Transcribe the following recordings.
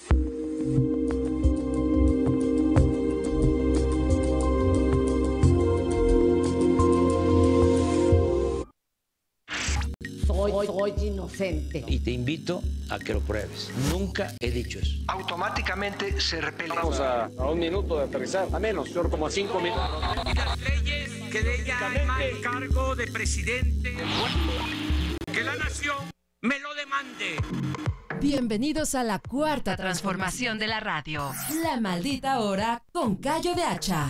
Soy inocente. Y te invito a que lo pruebes. Nunca he dicho eso. Automáticamente se repele. Vamos a 1 minuto de aterrizar. A menos, señor, como a 5 minutos. Y las leyes que de ella el cargo de presidente. Que la nación me lo demande. Bienvenidos a la cuarta transformación de la radio. La maldita hora con Cayo de Hacha.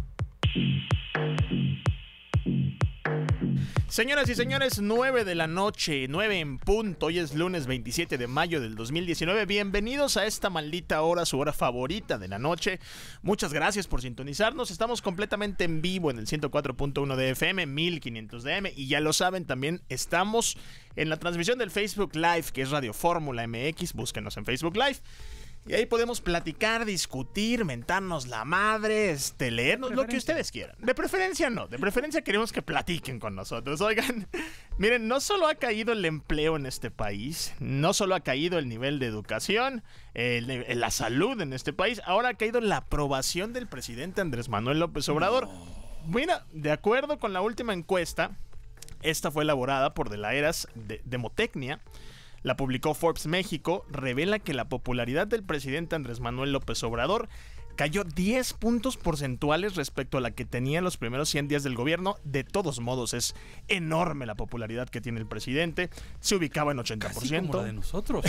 Señoras y señores, 9 de la noche, 9 en punto. Hoy es lunes 27 de mayo del 2019. Bienvenidos a esta maldita hora, su hora favorita de la noche. Muchas gracias por sintonizarnos. Estamos completamente en vivo en el 104.1 de FM, 1500 de AM. Y ya lo saben, también estamos en la transmisión del Facebook Live, que es Radio Fórmula MX. Búsquenos en Facebook Live. Y ahí podemos platicar, discutir, mentarnos la madre, leernos lo que ustedes quieran. De preferencia no, de preferencia queremos que platiquen con nosotros. Oigan, miren, no solo ha caído el empleo en este país, no solo ha caído el nivel de educación, la salud en este país, ahora ha caído la aprobación del presidente Andrés Manuel López Obrador. Mira, de acuerdo con la última encuesta, esta fue elaborada por De la Eras de Demotecnia. La publicó Forbes México, revela que la popularidad del presidente Andrés Manuel López Obrador cayó 10 puntos porcentuales respecto a la que tenía en los primeros 100 días del gobierno. De todos modos, es enorme la popularidad que tiene el presidente. Se ubicaba en 80%. Casi como la de nosotros.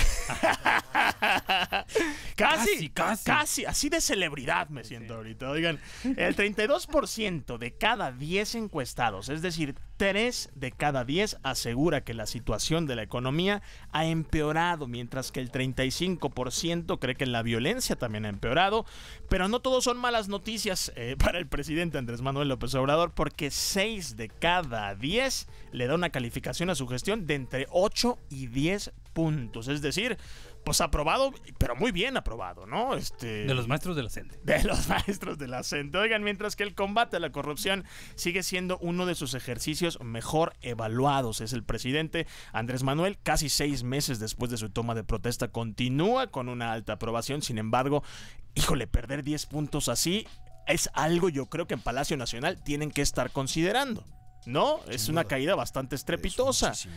Casi. Así de celebridad me siento ahorita. Oigan, el 32% de cada 10 encuestados, es decir, 3 de cada 10 asegura que la situación de la economía ha empeorado, mientras que el 35% cree que la violencia también ha empeorado. Pero no todos son malas noticias para el presidente Andrés Manuel López Obrador, porque 6 de cada 10 le da una calificación a su gestión de entre 8 y 10 puntos. Es decir, pues aprobado, pero muy bien aprobado, ¿no? De los maestros de la CENTE. De los maestros de la CENTE. Oigan, mientras que el combate a la corrupción sigue siendo uno de sus ejercicios mejor evaluados. Es el presidente Andrés Manuel, casi 6 meses después de su toma de protesta, continúa con una alta aprobación. Sin embargo, híjole, perder 10 puntos así es algo, yo creo que en Palacio Nacional tienen que estar considerando. No, es una caída bastante estrepitosa. Muchísimo.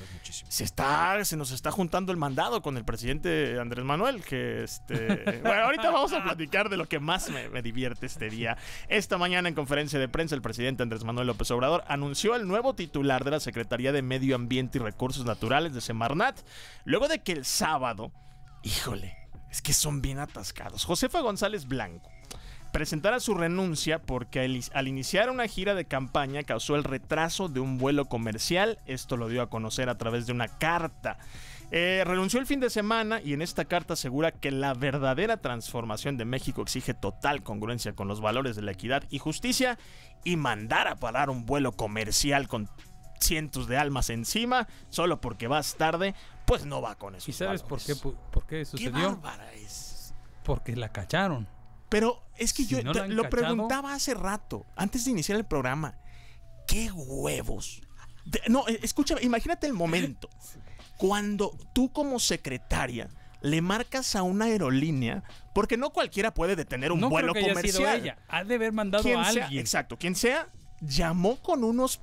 Se nos está juntando el mandado con el presidente Andrés Manuel, que bueno, ahorita vamos a platicar de lo que más me divierte este día. Esta mañana en conferencia de prensa el presidente Andrés Manuel López Obrador anunció al nuevo titular de la Secretaría de Medio Ambiente y Recursos Naturales de Semarnat, luego de que el sábado, híjole, es que son bien atascados, Josefa González Blanco presentara su renuncia porque al iniciar una gira de campaña causó el retraso de un vuelo comercial. Esto lo dio a conocer a través de una carta. Renunció el fin de semana y en esta carta asegura que la verdadera transformación de México exige total congruencia con los valores de la equidad y justicia, y mandar a parar un vuelo comercial con cientos de almas encima solo porque vas tarde, pues no va con eso. ¿Y sabes por qué sucedió? ¡Qué bárbara es! Porque la cacharon. Pero es que Si yo no la han lo cachado, preguntaba hace rato, antes de iniciar el programa. ¡Qué huevos! No, escúchame, imagínate el momento. Cuando tú como secretaria le marcas a una aerolínea, porque no cualquiera puede detener un vuelo creo que comercial. haya sido ella. Ha de haber mandado a alguien. Exacto, quien sea, llamó con unos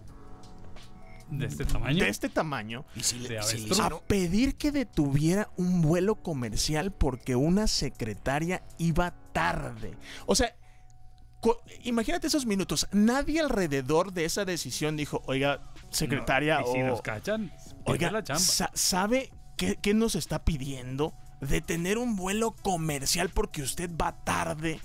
de este tamaño. ¿Y a pedir que detuviera un vuelo comercial porque una secretaria iba tarde? O sea, imagínate esos minutos. Nadie alrededor de esa decisión dijo, oiga, secretaria, no, y si nos cachan, oiga, la chamba. ¿Sabe qué nos está pidiendo? Detener un vuelo comercial porque usted va tarde.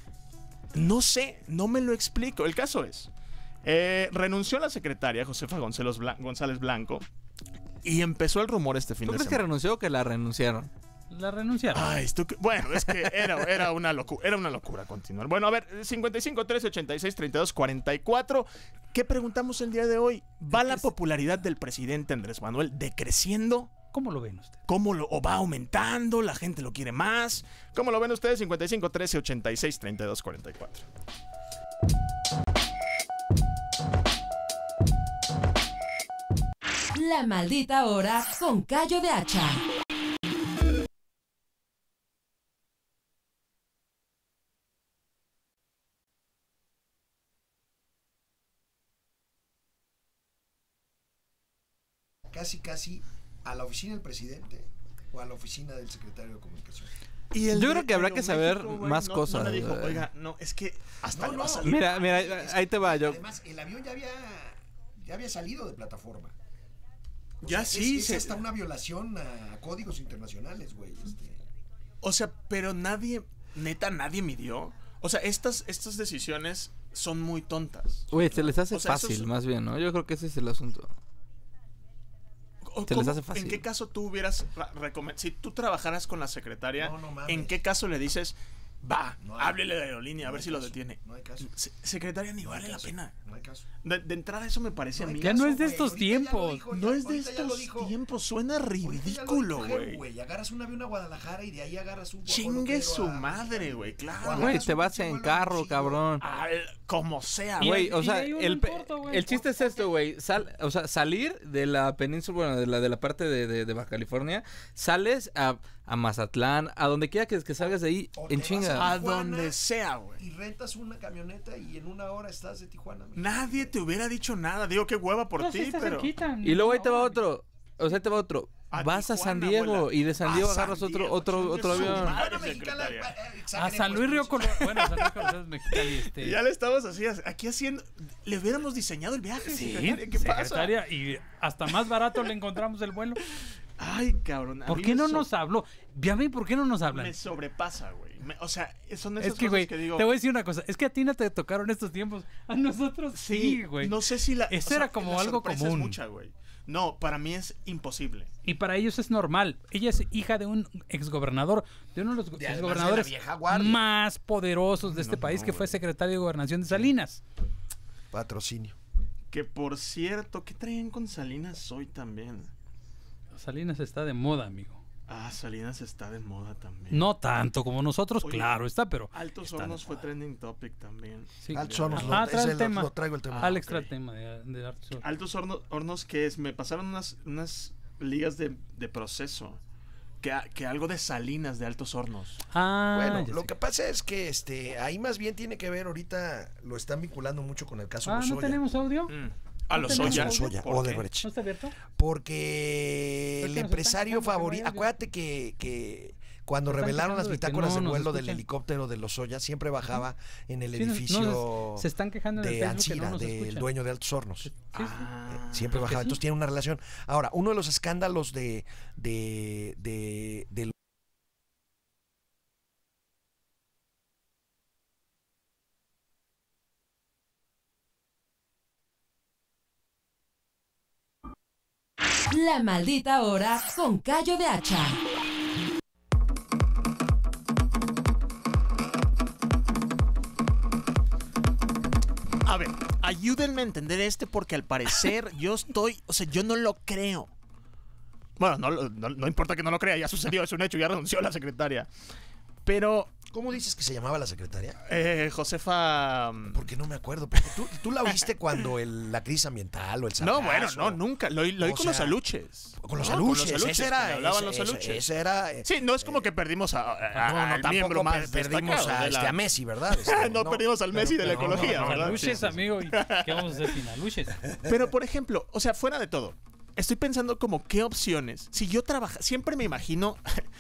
No sé, no me lo explico. El caso es, renunció la secretaria Josefa González Blanco y empezó el rumor este fin de semana. ¿Tú crees que renunció o que la renunciaron? La renunciaron. Ay, bueno, es que era una locura continuar. Bueno, a ver, 55 13 86 32 44. ¿Qué preguntamos el día de hoy? ¿Va la popularidad del presidente Andrés Manuel decreciendo? ¿Cómo lo ven ustedes? ¿O va aumentando? ¿La gente lo quiere más? ¿Cómo lo ven ustedes? 55 13 86 32 44. La maldita hora con Cayo de Hacha. casi a la oficina del presidente o a la oficina del secretario de Comunicación. Yo creo que habrá que saber más cosas. No le dijo, oiga, no, es que hasta le va a salir. Mira, ahí te va. Además, el avión ya había salido de plataforma. Ya sí. Es hasta una violación a códigos internacionales, güey. O sea, pero nadie midió. O sea, estas decisiones son muy tontas. Güey, se les hace fácil, más bien, ¿no? Yo creo que ese es el asunto. Se les hace fácil. ¿En qué caso tú hubieras recomendado? Si tú trabajaras con la secretaria, ¿en qué caso le dices, háblele de la aerolínea, a ver si lo detiene? No hay caso. Secretaria, ni vale la pena. No hay caso. De entrada eso me parece a mí. Ya no es de estos tiempos. No es de estos tiempos. Suena ridículo, güey. Agarras un avión a Guadalajara y de ahí agarras un... Chingue su madre, güey, claro. Güey, te vas en carro, cabrón. Como sea, güey. O sea, el chiste es esto, güey. O sea, salir de la península, bueno, de la parte de Baja California, sales a Mazatlán, a donde quiera que salgas de ahí, en chinga. A donde sea, güey. Y rentas una camioneta y en una hora estás de Tijuana. Nadie te hubiera dicho nada. Digo, qué hueva por ti, pero... Y luego ahí te va otro. O sea, te va otro. Vas a San Diego y de San Diego agarras otro avión. A San Luis Río Colorado. Bueno, San Luis Colorado es Mexicali. Y ya le estamos así, aquí haciendo... Le hubiéramos diseñado el viaje, sí, secretaria. ¿Qué secretaria, pasa? Y hasta más barato le encontramos el vuelo. Ay, cabrón. ¿Por qué no nos habló? Ya ve, ¿por qué no nos hablan? Me sobrepasa, güey. O sea, son esas cosas güey, que digo... Te voy a decir una cosa. Es que a ti no te tocaron estos tiempos. A nosotros sí, güey. No sé si la... Eso era como algo común. Es mucha, güey. No, para mí es imposible. Y para ellos es normal. Ella es hija de un exgobernador, de uno de los exgobernadores más poderosos de este país, que fue secretario de Gobernación de Salinas. Patrocinio. Que por cierto, ¿qué traían con Salinas hoy también? Salinas está de moda, amigo. Salinas está de moda también. No tanto como nosotros, claro está, pero... Altos Hornos fue trending topic también. Sí, Altos Hornos, lo traigo el tema. Alex trae el tema de Altos Hornos, ¿qué es? Me pasaron unas ligas de proceso. Que algo de Salinas de Altos Hornos. Bueno, lo que pasa es que ahí más bien tiene que ver, ahorita lo están vinculando mucho con el caso Lozoya. ¿No tenemos audio? A Lozoya. Odebrecht. ¿No está abierto? Porque el empresario favorito, acuérdate que cuando revelaron las bitácoras de vuelo del helicóptero de Lozoya, siempre bajaba en el edificio se están quejando de Ancira, del dueño de Altos Hornos. Siempre bajaba, entonces tiene una relación. Ahora, uno de los escándalos de La Maldita Hora con Cayo de Hacha. A ver, ayúdenme a entender porque al parecer yo no lo creo. Bueno, no importa que no lo crea, ya sucedió, es un hecho, ya renunció la secretaria. Pero... ¿Cómo dices que se llamaba la secretaria? Josefa... Porque no me acuerdo. Porque tú la viste cuando la crisis ambiental o el sargazo. No, bueno, no, nunca. Lo oí con los aluches. Con los aluches. Ese era... Hablaban los aluches. Ese era... Sí, no es como que perdimos al miembro más perdimos a Messi, ¿verdad? No perdimos al Messi de la ecología, ¿verdad? Aluches, amigo. ¿Qué vamos a hacer sin aluches? Pero, por ejemplo, o sea, fuera de todo, estoy pensando como qué opciones. Si yo siempre me imagino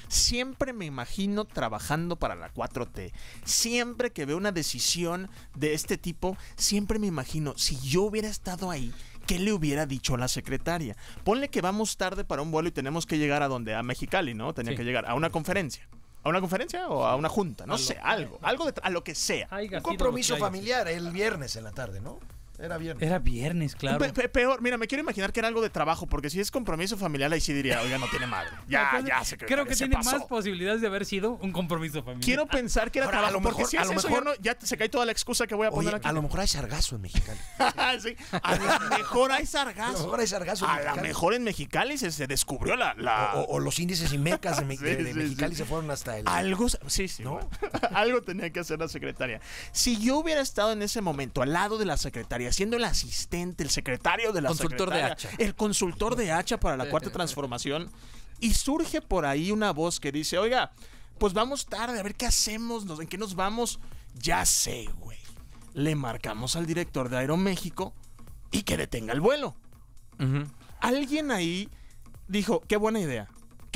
trabajando para la 4T. Siempre que veo una decisión de este tipo, siempre me imagino, si yo hubiera estado ahí, ¿qué le hubiera dicho a la secretaria? Ponle que vamos tarde para un vuelo y tenemos que llegar a Mexicali, ¿no? Tenía que llegar a una conferencia. ¿A una conferencia o a una junta? No sé, algo a lo que sea. Un compromiso familiar el viernes en la tarde, ¿no? Era viernes, claro. Peor, mira, me quiero imaginar que era algo de trabajo, porque si es compromiso familiar, ahí sí diría, oiga, no tiene madre. Ya, creo que tiene más posibilidades de haber sido un compromiso familiar. Quiero pensar que era trabajo, porque si es eso, ya se cae toda la excusa que voy a poner aquí. A lo mejor hay sargazo en Mexicali. Sí, a lo mejor hay sargazo. A lo mejor en Mexicali se descubrió o los índices IMECAS de Mexicali se fueron hasta el... Algo, sí, ¿no? Bueno, algo tenía que hacer la secretaria. Si yo hubiera estado en ese momento al lado de la secretaria, siendo el asistente, el secretario de la secretaria, el consultor de Hacha para la Cuarta Transformación, y surge por ahí una voz que dice, oiga, pues vamos tarde, a ver qué hacemos, en qué nos vamos. Ya sé, güey. Le marcamos al director de Aeroméxico y que detenga el vuelo. alguien ahí dijo, qué buena idea.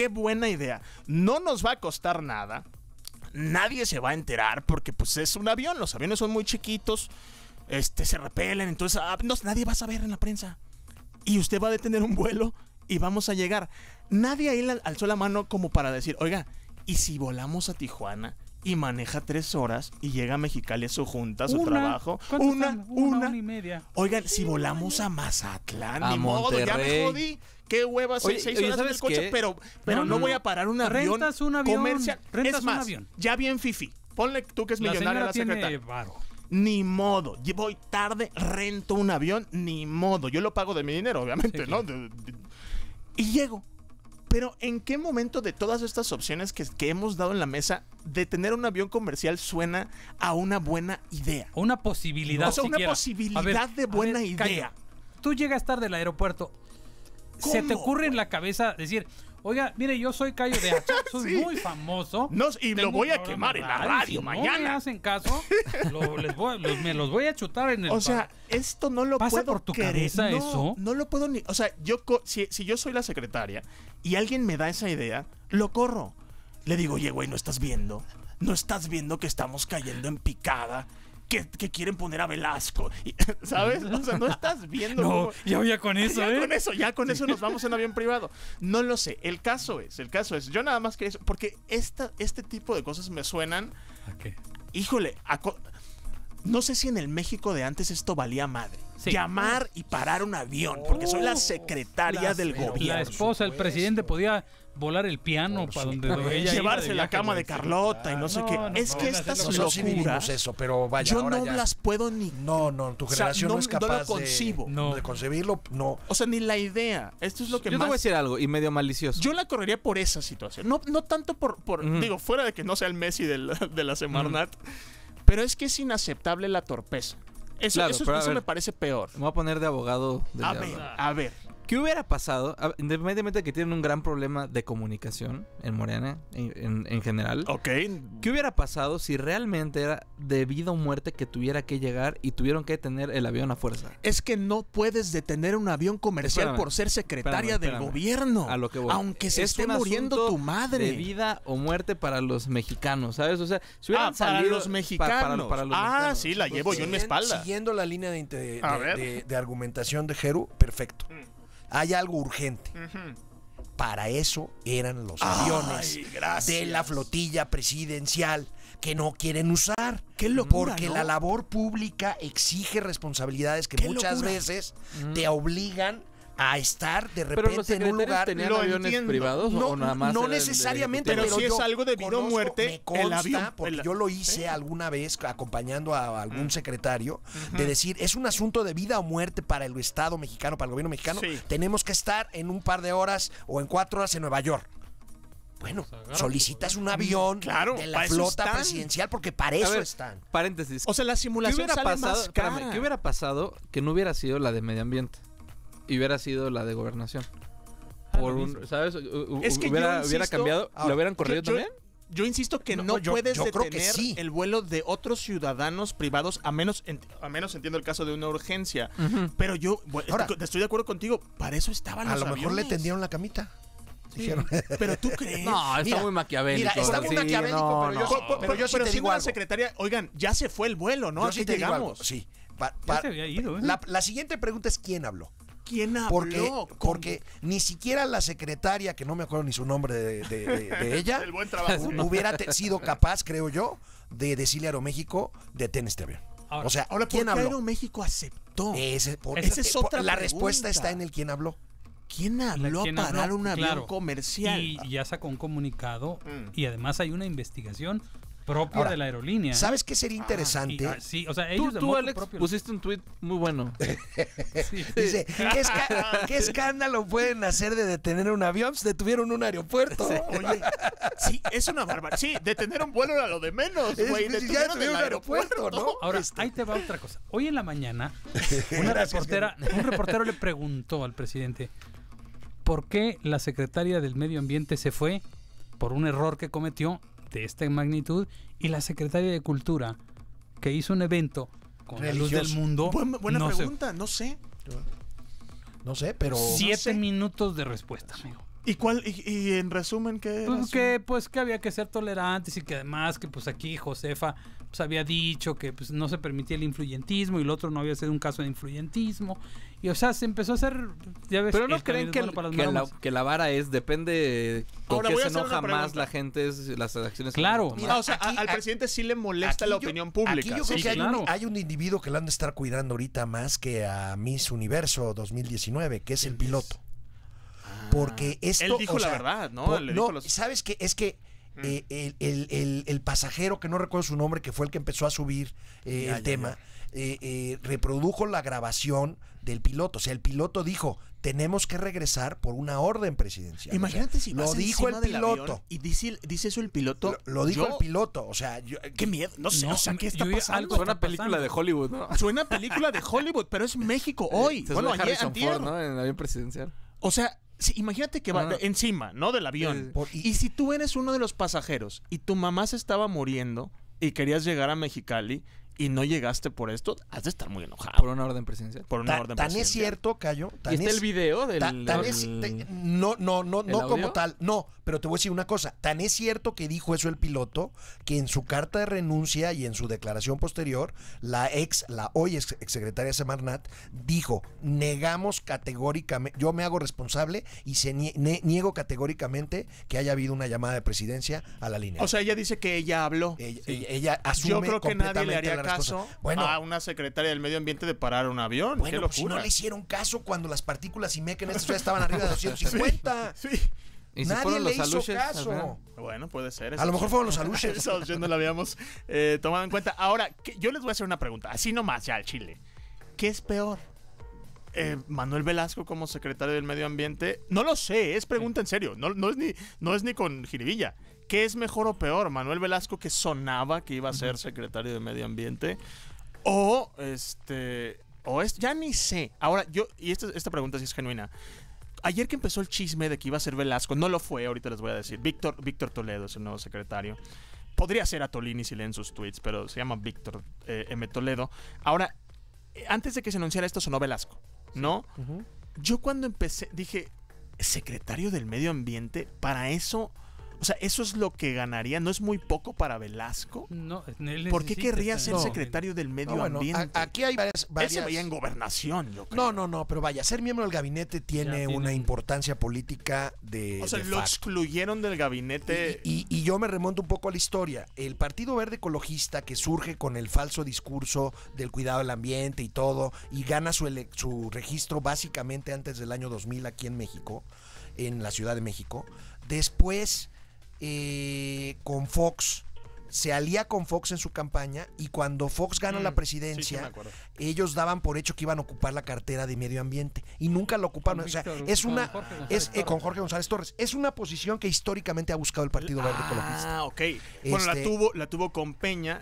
No nos va a costar nada. Nadie se va a enterar porque pues es un avión. Los aviones son muy chiquitos. Se repelen. Entonces nadie va a saber en la prensa. Y usted va a detener un vuelo y vamos a llegar. Nadie ahí alzó la mano como para decir, oiga, ¿y si volamos a Tijuana y maneja 3 horas y llega a Mexicali a su junta, a su trabajo? Una y media. Oigan, si volamos a Mazatlán, A ni modo, ya me Monterrey. jodí. Qué huevas, 6 horas en ¿sabes el coche, qué? pero no voy a parar un avión, Rentas un avión comercial. rentas Es más, un avión. ya bien fifi. Ponle tú que es La millonaria señora la tiene secretaria. varo. Ni modo, voy tarde, rento un avión, ni modo. Yo lo pago de mi dinero, obviamente, Sí, ¿no? claro. Y llego. Pero ¿en qué momento de todas estas opciones que hemos dado en la mesa, de tener un avión comercial suena a una buena idea? Una posibilidad. O sea, una siquiera. posibilidad de buena idea. Cayo, tú llegas tarde al aeropuerto. ¿Se te ocurre en la cabeza decir, oiga, mire, yo soy Cayo de Hacha, soy muy famoso? Y lo tengo voy un a programa quemar en la de radio si mañana. No me hacen caso, me los voy a chutar en el. O sea, esto no lo ¿Pasa puedo por tu creer. cabeza No, eso? No lo puedo ni. O sea, si yo soy la secretaria y alguien me da esa idea, lo corro. Le digo, oye, güey, ¿no estás viendo? ¿No estás viendo que estamos cayendo en picada? Que quieren poner a Velasco, ¿sabes? O sea, no estás viendo. No, ya con eso, Ya con eso nos vamos en avión privado. No lo sé. El caso es, yo nada más que eso, porque este tipo de cosas me suenan. ¿A qué? Híjole, no sé si en el México de antes esto valía madre. Sí. Llamar y parar un avión, porque soy la secretaria del gobierno. La esposa, el presidente podía volar el piano para donde ella llevarse iba la viaje, cama güey. de Carlota y no sé qué. Es que estas Nosotros sí vivimos locuras, eso, pero vaya, yo ahora no ya. las puedo ni. No, tu generación no es no capaz lo concibo. de concebirlo, no. O sea, ni la idea. Esto es lo que Yo más. te voy a decir algo, y medio malicioso. Yo la correría por esa situación. No tanto por digo, fuera de que no sea el Messi de la Semarnat, pero es que es inaceptable la torpeza. Eso me parece peor. Me voy a poner de abogado del diablo. A ver. ¿Qué hubiera pasado, independientemente de que tienen un gran problema de comunicación en Morena, en general? Ok. ¿Qué hubiera pasado si realmente era de vida o muerte que tuviera que llegar y tuvieron que detener el avión a fuerza? Es que no puedes detener un avión comercial por ser secretaria del gobierno. A lo que voy. Aunque se esté un muriendo asunto tu madre. de vida o muerte para los mexicanos, ¿sabes? O sea, si hubieran para salido los mexicanos. para los mexicanos. Sí, la llevo yo en mi espalda. Siguiendo la línea A de argumentación de Jeru, perfecto. Hay algo urgente. Para eso eran los aviones de la flotilla presidencial que no quieren usar. Qué locura, porque ¿no? la labor pública exige responsabilidades que muchas veces te obligan a estar de Pero los repente en un lugar. tenían aviones privados o nada más. No era el necesariamente, pero si yo es algo de vida o muerte, me consta, el avión. porque yo lo hice alguna vez acompañando a algún secretario, de decir, es un asunto de vida o muerte para el Estado mexicano, para el gobierno mexicano. Sí. Tenemos que estar en un par de horas o en 4 horas en Nueva York. Bueno, solicitas un avión de la flota presidencial porque para eso están. Paréntesis. O sea, la simulación sale más cara. ¿Qué hubiera pasado que no hubiera sido la de medio ambiente y hubiera sido la de gobernación? ¿Sabes? Es que hubiera cambiado, ¿lo hubieran corrido también? Yo insisto que no puedes yo creo detener que sí. el vuelo de otros ciudadanos privados, a menos entiendo el caso de una urgencia. Pero Ahora, estoy de acuerdo contigo, para eso estaban los A lo aviones. mejor le tendieron la camita. Dijeron. Pero tú crees. No, está muy maquiavélico. Mira, está muy maquiavélico, pero yo sí te digo la algo. secretaria, oigan, ya se fue el vuelo, ¿no? Yo Aquí sí te digo algo. llegamos. Sí. Ya se había ido, ¿eh? La siguiente pregunta es ¿quién habló? ¿Quién habló? Porque ni siquiera la secretaria, que no me acuerdo ni su nombre de ella, El buen trabajo. hubiera sido capaz, creo yo, de decirle a Aeroméxico, detén este avión. Ahora, O sea, ¿por ¿quién qué habló? Aeroméxico aceptó? Esa es otra la pregunta. respuesta está en el quién habló. ¿Quién habló ¿Quién a parar habló? un avión Claro. comercial? Y ya sacó un comunicado y además hay una investigación propia Ahora, de la aerolínea. ¿Sabes qué sería interesante? Sí, o sea, ellos de Tú motu Alex, propio. pusiste un tweet muy bueno. Sí. Dice, ¿qué escándalo pueden hacer de detener un avión? Se detuvieron un aeropuerto. Oye, sí, es una barbaridad. Sí, detener un vuelo era lo de menos, güey. Ya Detuvieron detuvieron un aeropuerto, ¿no? Ahora, ahí te va otra cosa. Hoy en la mañana, un reportero le preguntó al presidente por qué la secretaria del Medio Ambiente se fue por un error que cometió de esta magnitud y la secretaria de Cultura, que hizo un evento con la luz del mundo. Buena no pregunta, no sé. No sé, pero... 7 minutos de respuesta, amigo. ¿Y en resumen qué era? Pues que había que ser tolerantes y que además que pues aquí Josefa pues había dicho que pues no se permitía el influyentismo y el otro no había sido un caso de influyentismo y o sea se empezó a hacer, ya ves, pero no creen que la vara depende con qué se enoja más la gente las acciones. Claro. Mira, o sea, al presidente sí le molesta la opinión pública. Aquí yo creo sí, que hay un individuo que lo han de estar cuidando ahorita más que a Miss Universo 2019, que es el piloto. Porque esto... Él dijo la verdad, ¿no? ¿Sabes qué? Es que el pasajero, que no recuerdo su nombre, que fue el que empezó a subir el tema, reprodujo la grabación del piloto. O sea, el piloto dijo, tenemos que regresar por una orden presidencial. Imagínate, o sea, si lo dijo el piloto. Y dice eso el piloto. Lo dijo el piloto. O sea, qué miedo. No sé, o sea, ¿qué está pasando? Suena película de Hollywood, ¿no? Suena película de Hollywood, pero es México hoy. Bueno, Harrison Ford, ¿no? En el avión presidencial. O sea, sí, imagínate que va encima, ¿no? Del avión. Y si tú eres uno de los pasajeros y tu mamá se estaba muriendo y querías llegar a Mexicali y no llegaste por esto, has de estar muy enojado. Por una orden presidencial. Tan es cierto, Cayo. ¿Y está el video no como tal. No, pero te voy a decir una cosa. Tan es cierto que dijo eso el piloto, que en su carta de renuncia y en su declaración posterior, la hoy exsecretaria Semarnat dijo, negamos categóricamente, yo me hago responsable y niego categóricamente que haya habido una llamada de presidencia a la línea. O sea, ella dice que ella habló. Ella asume. Yo creo que nadie le haría caso a una secretaria del medio ambiente de parar un avión. Bueno, qué locura. si no le hicieron caso cuando las partículas IMEC en esta ciudad estaban arriba de 250. Sí. ¿Y si nadie fueron le los hizo aluches? caso. Bueno, puede ser. A lo mejor fueron los aluches. Esa opción no la habíamos tomado en cuenta. Ahora, yo les voy a hacer una pregunta. Así nomás ya al Chile. ¿Qué es peor? Manuel Velasco como secretario del medio ambiente. No lo sé, es pregunta en serio. No es ni con jiribilla. ¿Qué es mejor o peor? ¿Manuel Velasco, que sonaba que iba a ser secretario de medio ambiente? Ya ni sé. Ahora, esta pregunta sí es genuina. Ayer que empezó el chisme de que iba a ser Velasco, no lo fue, ahorita les voy a decir. Víctor Toledo es el nuevo secretario. Podría ser Atolini si leen sus tweets, pero se llama Víctor M. Toledo. Ahora, antes de que se anunciara esto sonó Velasco, ¿no? Uh-huh. Yo cuando empecé dije, secretario del medio ambiente, para eso... O sea, ¿eso es lo que ganaría? ¿No es muy poco para Velasco? No, ¿por qué querría ser secretario del medio ambiente? Aquí hay varias... Él se veía en gobernación, yo creo. No, pero vaya, ser miembro del gabinete tiene una importancia política de... O sea, lo excluyeron del gabinete. Y yo me remonto un poco a la historia. El Partido Verde Ecologista, que surge con el falso discurso del cuidado del ambiente y todo, y gana su registro básicamente antes del año 2000 aquí en México, en la Ciudad de México. Después... con Fox, se alía con Fox en su campaña y cuando Fox gana la presidencia, ellos daban por hecho que iban a ocupar la cartera de medio ambiente y nunca lo ocuparon. O sea, con Jorge González Torres. Es una posición que históricamente ha buscado el Partido Verde Ecologista. Ah, ok. Bueno, la tuvo con Peña,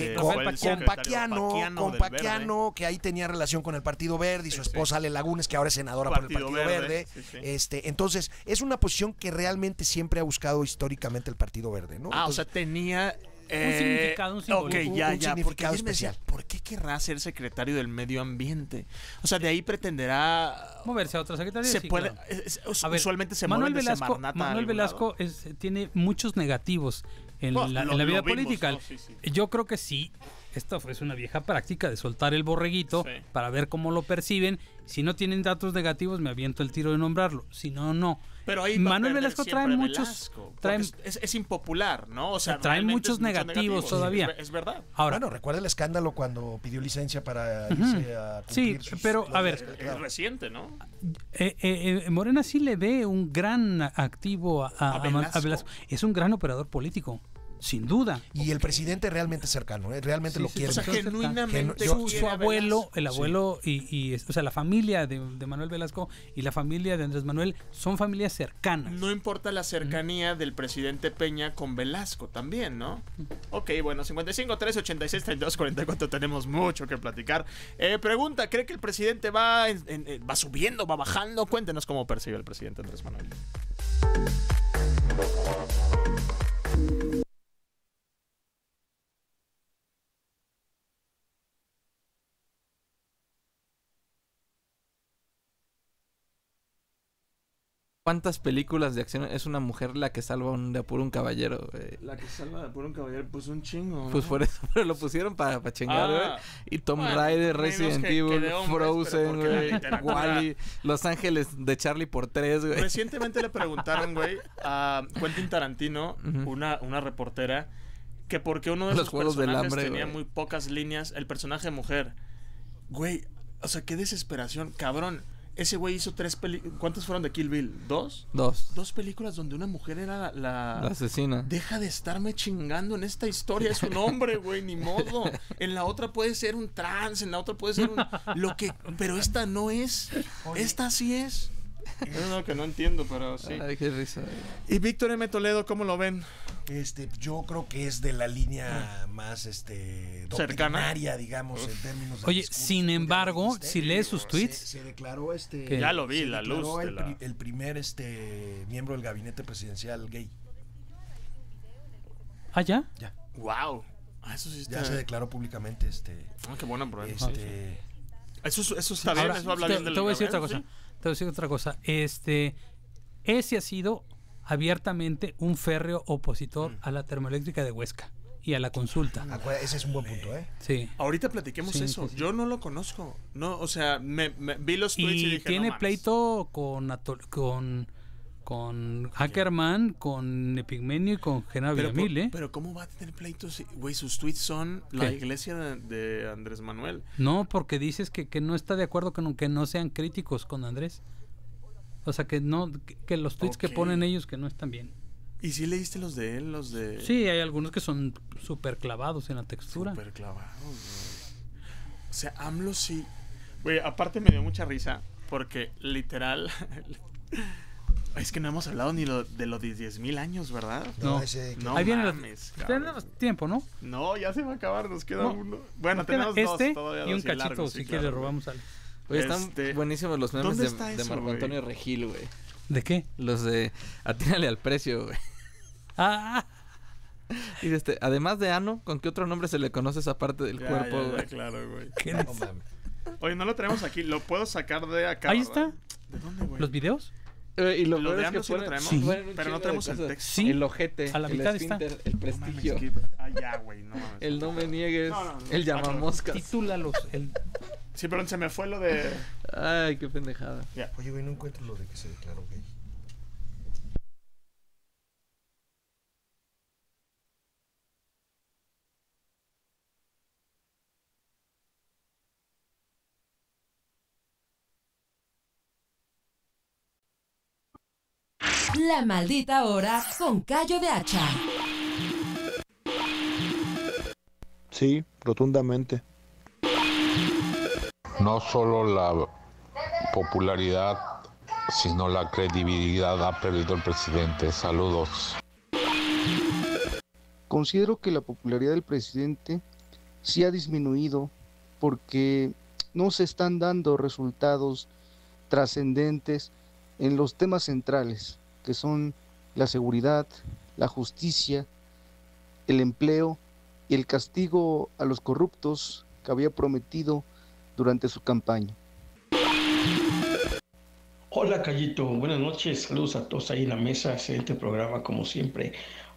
con Paquiano, que ahí tenía relación con el Partido Verde, y su esposa Ale Lagunes, que ahora es senadora por el Partido Verde. Entonces, es una posición que realmente siempre ha buscado históricamente el Partido Verde, ¿no? O sea, tenía un significado, un símbolo. Ok, ya. Significado especial. ¿Por qué querrá ser secretario del medio ambiente? O sea, de ahí pretenderá moverse a otra secretaría. Se puede. Usualmente se mueve de Semarnat. Manuel Velasco tiene muchos negativos en la vida política. Yo creo que sí. Esto es una vieja práctica de soltar el borreguito para ver cómo lo perciben. Si no tienen datos negativos, me aviento el tiro de nombrarlo. Si no, no. Pero ahí Manuel Velasco trae muchos. Es impopular, ¿no? O sea, trae muchos negativos todavía. Es verdad. Ahora, recuerda el escándalo cuando pidió licencia para irse a cumplir pero a ver. Es reciente, ¿no? Morena sí le ve un gran activo a Velasco. Es un gran operador político. Sin duda. Y el presidente realmente cercano, realmente lo quiere. O sea, genuinamente su abuelo, el abuelo o sea, la familia de Manuel Velasco y la familia de Andrés Manuel son familias cercanas. No importa la cercanía del presidente Peña con Velasco también, ¿no? Ok, bueno, 55 3 86 32 44, tenemos mucho que platicar. Pregunta, ¿cree que el presidente va subiendo, va bajando? Cuéntenos cómo percibe el presidente Andrés Manuel. ¿Cuántas películas de acción es una mujer la que salva de apuro un caballero, güey? La que salva de apuro un caballero, pues un chingo, ¿no? Pues por eso, pero lo pusieron para chingar, güey. Y Tomb Raider, Resident Evil, Frozen, güey, Wall-E, Los Ángeles de Charlie por 3, güey. Recientemente le preguntaron, güey, a Quentin Tarantino, una reportera, que por qué uno de sus personajes tenía muy pocas líneas, el personaje mujer. Güey, o sea, qué desesperación, cabrón. Ese güey hizo 3 películas. ¿Cuántas fueron de Kill Bill? ¿2? 2 películas donde una mujer era la asesina. Deja de estarme chingando en esta historia. Es un hombre, güey, ni modo. En la otra puede ser un trans, en la otra puede ser lo que... Pero esta no es. Esta sí es. Es lo que no entiendo, pero sí. Ay, qué risa. Y Víctor M. Toledo, ¿cómo lo ven? Yo creo que es de la línea más doctrinaria, digamos, en términos de Oye, discurso, sin embargo, si lees sus tweets, se declaró ya lo vi, la luz el primer miembro del gabinete presidencial gay. ¿Ah, ya? Ya. Wow. Eso sí está... Ya se declaró públicamente qué bueno, bro. Eso está bien, eso habla bien del te voy a decir otra cosa. ¿sí? Te voy a decir otra cosa. Ese ha sido abiertamente un férreo opositor a la termoeléctrica de Huesca y a la consulta. Ese es un buen punto, ¿eh? Sí. Ahorita platiquemos eso. Sí. Yo no lo conozco. No, o sea, me vi los tweets y dije, tiene no pleito con Ackerman, con Epigmenio y con Genaro Villamil, ¿eh? Pero ¿cómo va a tener pleitos? Güey, sus tweets son la iglesia de Andrés Manuel. No, porque dices que no está de acuerdo con que no sean críticos con Andrés. O sea, que los tweets que ponen ellos que no están bien. ¿Y si leíste los de él? Sí, hay algunos que son súper clavados en la textura. Súper clavados, güey. O sea, AMLO sí. Güey, aparte me dio mucha risa porque literal... Es que no hemos hablado ni de los 10,000 años, ¿verdad? No, ahí viene tenemos tiempo, ¿no? No, ya se va a acabar, nos queda uno. Bueno, tenemos dos todavía. Y un cachito, largos, si quieres, robamos algo. Oye, están buenísimos los memes de Marco Antonio Regil, güey. ¿De qué? Los de atínale al precio, güey. Y además de ano, ¿con qué otro nombre se le conoce esa parte del cuerpo, güey? Claro, güey. Oye, no lo tenemos aquí, lo puedo sacar de acá. Ahí está. ¿De dónde, güey? ¿Los videos. Y lo de es que sí lo traemos, pero no tenemos el texto. Sí, el ojete, a la mitad está. El prestigio. Ya, güey, no mames. El no me niegues, el llamamoscas. Titúlalos. Sí, pero se me fue lo de... Ay, qué pendejada. Yeah. Oye, güey, no encuentro lo de que se declaró gay. La maldita hora con Cayo de Hacha. Sí, rotundamente. No solo la popularidad, sino la credibilidad ha perdido el presidente. Saludos. Considero que la popularidad del presidente sí ha disminuido porque no se están dando resultados trascendentes en los temas centrales, que son la seguridad, la justicia, el empleo y el castigo a los corruptos que había prometido durante su campaña. Hola, Cayito, buenas noches, saludos a todos ahí en la mesa, excelente programa como siempre.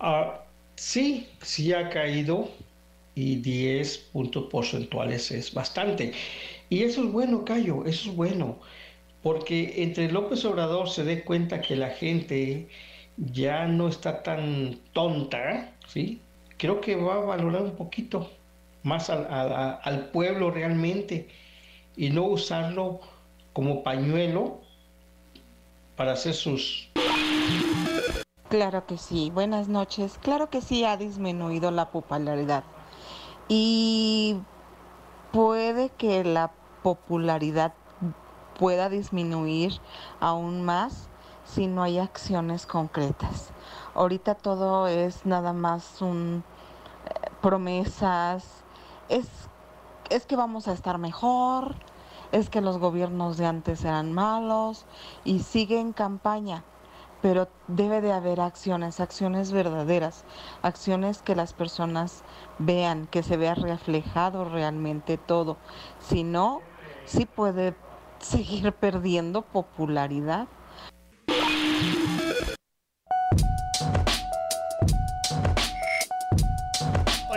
Sí ha caído y 10 puntos porcentuales es bastante. Y eso es bueno, Cayo, eso es bueno. Porque entre López Obrador se dé cuenta que la gente ya no está tan tonta, ¿sí? Creo que va a valorar un poquito más al pueblo realmente y no usarlo como pañuelo para hacer sus... Claro que sí, buenas noches. Claro que sí ha disminuido la popularidad y puede que la popularidad pueda disminuir aún más si no hay acciones concretas. Ahorita todo es nada más promesas, es que vamos a estar mejor, es que los gobiernos de antes eran malos y sigue en campaña, pero debe de haber acciones verdaderas, acciones que las personas vean, que se vea reflejado realmente todo. Si no, sí puede seguir perdiendo popularidad.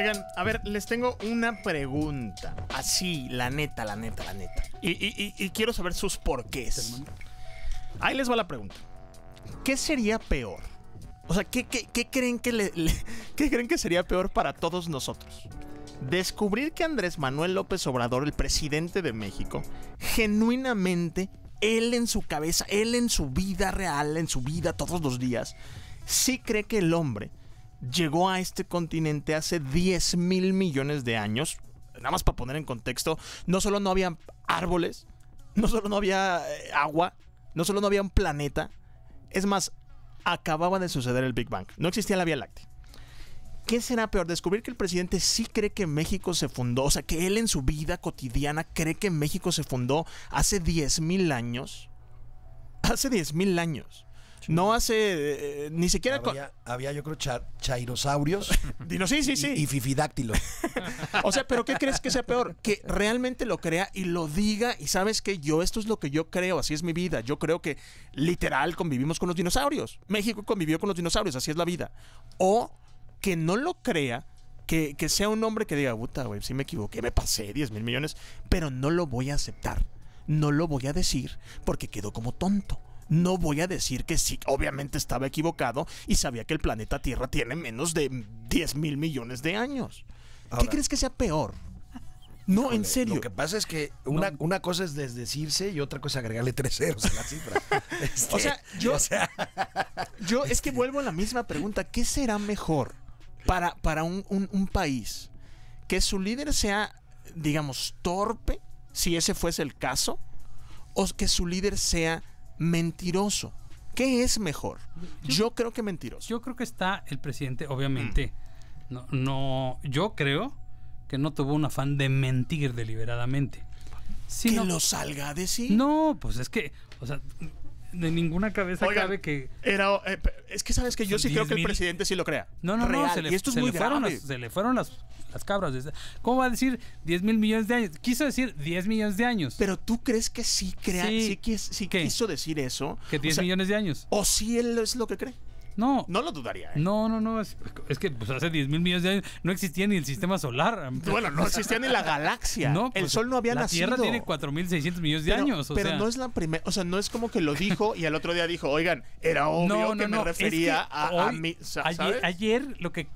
Oigan, a ver, les tengo una pregunta. Así, la neta. Y quiero saber sus porqués. Ahí les va la pregunta. ¿Qué sería peor? O sea, ¿qué creen qué creen que sería peor para todos nosotros? Descubrir que Andrés Manuel López Obrador, el presidente de México, genuinamente, él en su cabeza, él en su vida real, en su vida todos los días, sí cree que el hombre llegó a este continente hace 10,000 millones de años. Nada más para poner en contexto, no solo no había árboles, no solo no había agua, no solo no había un planeta, es más, acababa de suceder el Big Bang, no existía la Vía Láctea. ¿Qué será peor? ¿Descubrir que el presidente sí cree que México se fundó? O sea, que él en su vida cotidiana cree que México se fundó hace 10,000 años. Hace 10,000 años. Sí. No hace ni siquiera... Había yo creo, chairosaurios. Sí. Y fifidáctilos. O sea, ¿pero qué crees que sea peor? Que realmente lo crea y lo diga y sabes que esto es lo que yo creo, así es mi vida. Yo creo que literal convivimos con los dinosaurios. México convivió con los dinosaurios, así es la vida. O... que no lo crea, que sea un hombre que diga, puta, güey, sí me equivoqué, me pasé 10,000 millones, pero no lo voy a aceptar, no lo voy a decir, porque quedó como tonto. No voy a decir que sí, obviamente estaba equivocado y sabía que el planeta Tierra tiene menos de 10,000 millones de años. Ahora, ¿qué crees que sea peor? No, en serio. Lo que pasa es que una cosa es desdecirse y otra cosa es agregarle 3 ceros a la cifra. Yo es que vuelvo a la misma pregunta. ¿Qué será mejor para un país? ¿Que su líder sea, digamos, torpe, si ese fuese el caso? ¿O que su líder sea mentiroso? ¿Qué es mejor? Yo creo que mentiroso. Yo creo que está el presidente, obviamente. Yo creo que no tuvo un afán de mentir deliberadamente. ¿Que lo salga a decir? No, pues es que, o sea, de ninguna cabeza cabe que... es que sabes que yo sí creo que el presidente sí lo crea. No, y esto es muy grave. Se le fueron las cabras. ¿Cómo va a decir 10,000 millones de años? Quiso decir 10 millones de años. Pero ¿tú crees que sí crea? Sí quiso decir eso. ¿Que 10 millones de años? ¿O sí él es lo que cree? No lo dudaría. No. Es que pues, hace 10,000 millones de años no existía ni el sistema solar. Bueno, no existía ni la galaxia. No, pues, el sol no había nacido. La Tierra tiene 4,600 millones de años. Pero no es la primera. O sea, no es como que lo dijo y al otro día dijo, oigan, era obvio que me refería a mí. ¿Sabes? Ayer lo que.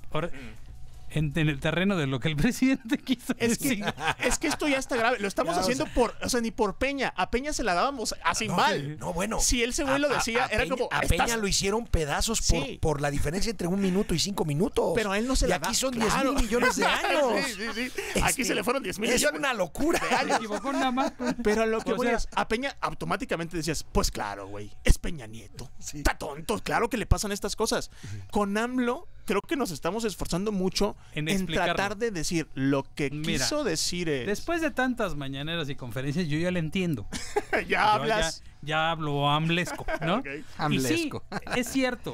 En el terreno de lo que el presidente quiso decir. Es que esto ya está grave. Lo estamos haciendo ni por Peña. A Peña se la dábamos así mal. No, bueno. Si él lo decía, era Peña, como... A Peña lo hicieron pedazos por la diferencia entre 1 minuto y 5 minutos. Pero a él no se la da. Y aquí son 10,000 millones de años. Sí. Aquí se le fueron 10,000 millones. Es una locura. Se equivocó nada más. Pero lo que voy es, a Peña automáticamente decías, pues claro, güey, es Peña Nieto. Está tonto, claro que le pasan estas cosas. Con AMLO, creo que nos estamos esforzando mucho en tratar de decir lo que quiso decir es... Después de tantas mañaneras y conferencias, yo ya le entiendo. Ya hablas... Ya hablo amblesco, ¿no? Okay. Amblesco. Y sí, es cierto.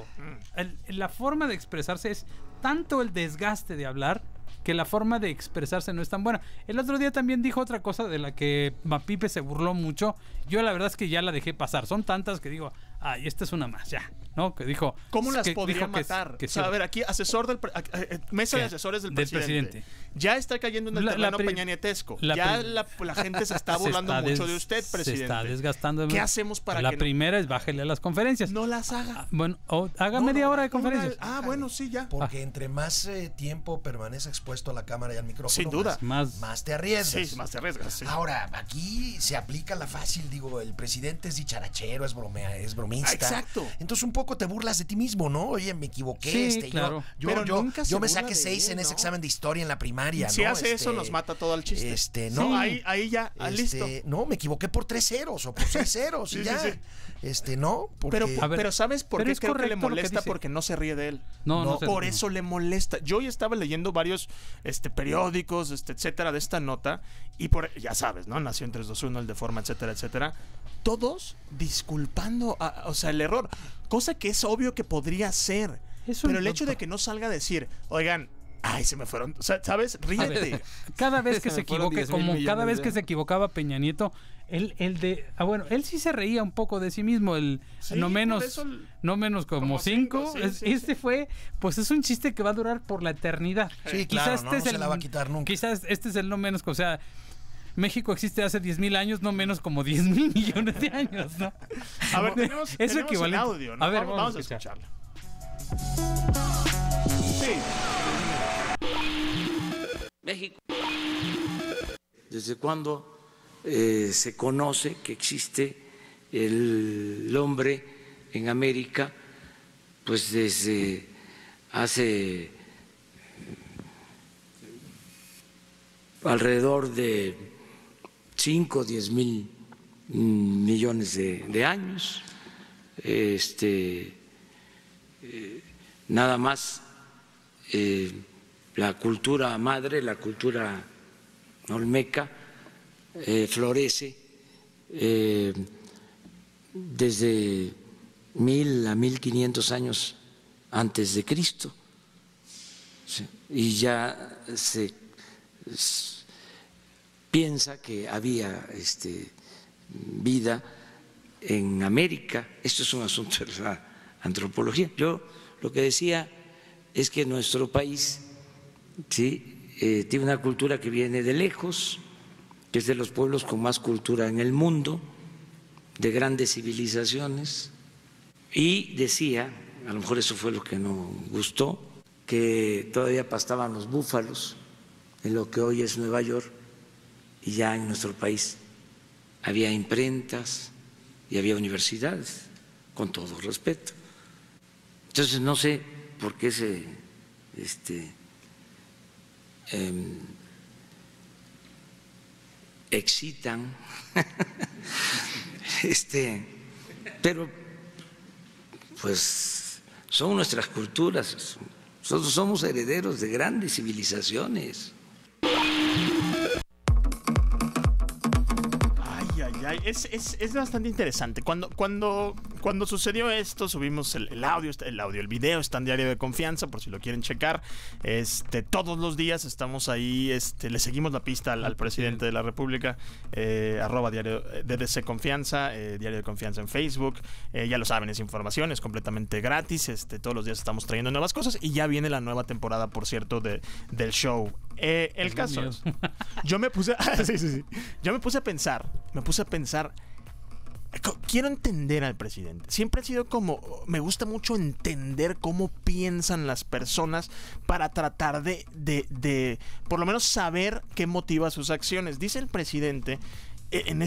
La forma de expresarse es tanto el desgaste de hablar que la forma de expresarse no es tan buena. El otro día también dijo otra cosa de la que Mapipe se burló mucho. Yo la verdad es que ya la dejé pasar. Son tantas que digo, esta es una más, ya. ¿No? Que dijo... ¿Cómo las podría matar? O sea, a ver, aquí mesa de asesores del presidente. Ya está cayendo en el terreno peñanietesco. Ya la gente se está burlando mucho de usted, presidente. Se está desgastando. ¿Qué hacemos para que La primera es bájele a las conferencias. No las haga. Bueno, haga media hora de conferencias. Bueno, sí, ya. Porque entre más tiempo permanece expuesto a la cámara y al micrófono, sin duda, más te arriesgas. Sí, más te arriesgas. Sí. Ahora, aquí se aplica la fácil, digo, el presidente es dicharachero, es bromista. Exacto. Entonces un poco te burlas de ti mismo, ¿no? Oye, me equivoqué. Sí, claro. Yo me saqué 6 en ese examen de historia en la primaria. Si hace eso, nos mata todo el chiste. No, ahí ya, listo. No, me equivoqué por 3 ceros o por 6 ceros y ya. No, porque... pero ¿sabes por qué creo que le molesta? Porque no se ríe de él. No, por eso le molesta. Yo ya estaba leyendo varios periódicos, etcétera, de esta nota y ya sabes, ¿no? Nació en 321, el de Forma, etcétera. Todos disculpando, el error. Cosa que es obvio que podría ser. Pero el hecho de que no salga a decir, oigan, Ay, se me fueron. O sea, ¿sabes? Ríete. Cada vez que se fueron equivoque, 10,000 como cada vez millones que se equivocaba Peña Nieto, él sí se reía un poco de sí mismo, no menos como 5. Este fue, pues es un chiste que va a durar por la eternidad. Sí, claro, no se la va a quitar nunca. Quizás este es el no menos, o sea, México existe hace 10,000 años, no menos como 10,000 millones de años, ¿no? A ver, tenemos el audio, ¿no? A ver, vamos a escucharlo. Sí. México. ¿Desde cuándo se conoce que existe el hombre en América? Pues desde hace alrededor de 5 o 10 mil millones de años. Nada más la cultura madre, la cultura olmeca, florece desde 1000 a 1500 años antes de Cristo. Sí, y ya se piensa que había vida en América. Esto es un asunto de la antropología. Yo lo que decía es que nuestro país tiene una cultura que viene de lejos, que es de los pueblos con más cultura en el mundo, de grandes civilizaciones, y decía, a lo mejor eso fue lo que no gustó, que todavía pastaban los búfalos en lo que hoy es Nueva York, y ya en nuestro país había imprentas y había universidades, con todo respeto. Entonces no sé por qué se excitan, pero pues son nuestras culturas. Nosotros somos herederos de grandes civilizaciones. Es bastante interesante. Cuando sucedió esto, subimos el video está en Diario de Confianza, por si lo quieren checar. Todos los días estamos ahí, le seguimos la pista al presidente de la República, @diario DDC Confianza, Diario de Confianza en Facebook. Ya lo saben, es información, es completamente gratis. Todos los días estamos trayendo nuevas cosas y ya viene la nueva temporada, por cierto, del show. El caso es, yo me puse a pensar, quiero entender al presidente. Siempre ha sido me gusta mucho entender cómo piensan las personas para tratar de por lo menos saber qué motiva sus acciones. Dice el presidente en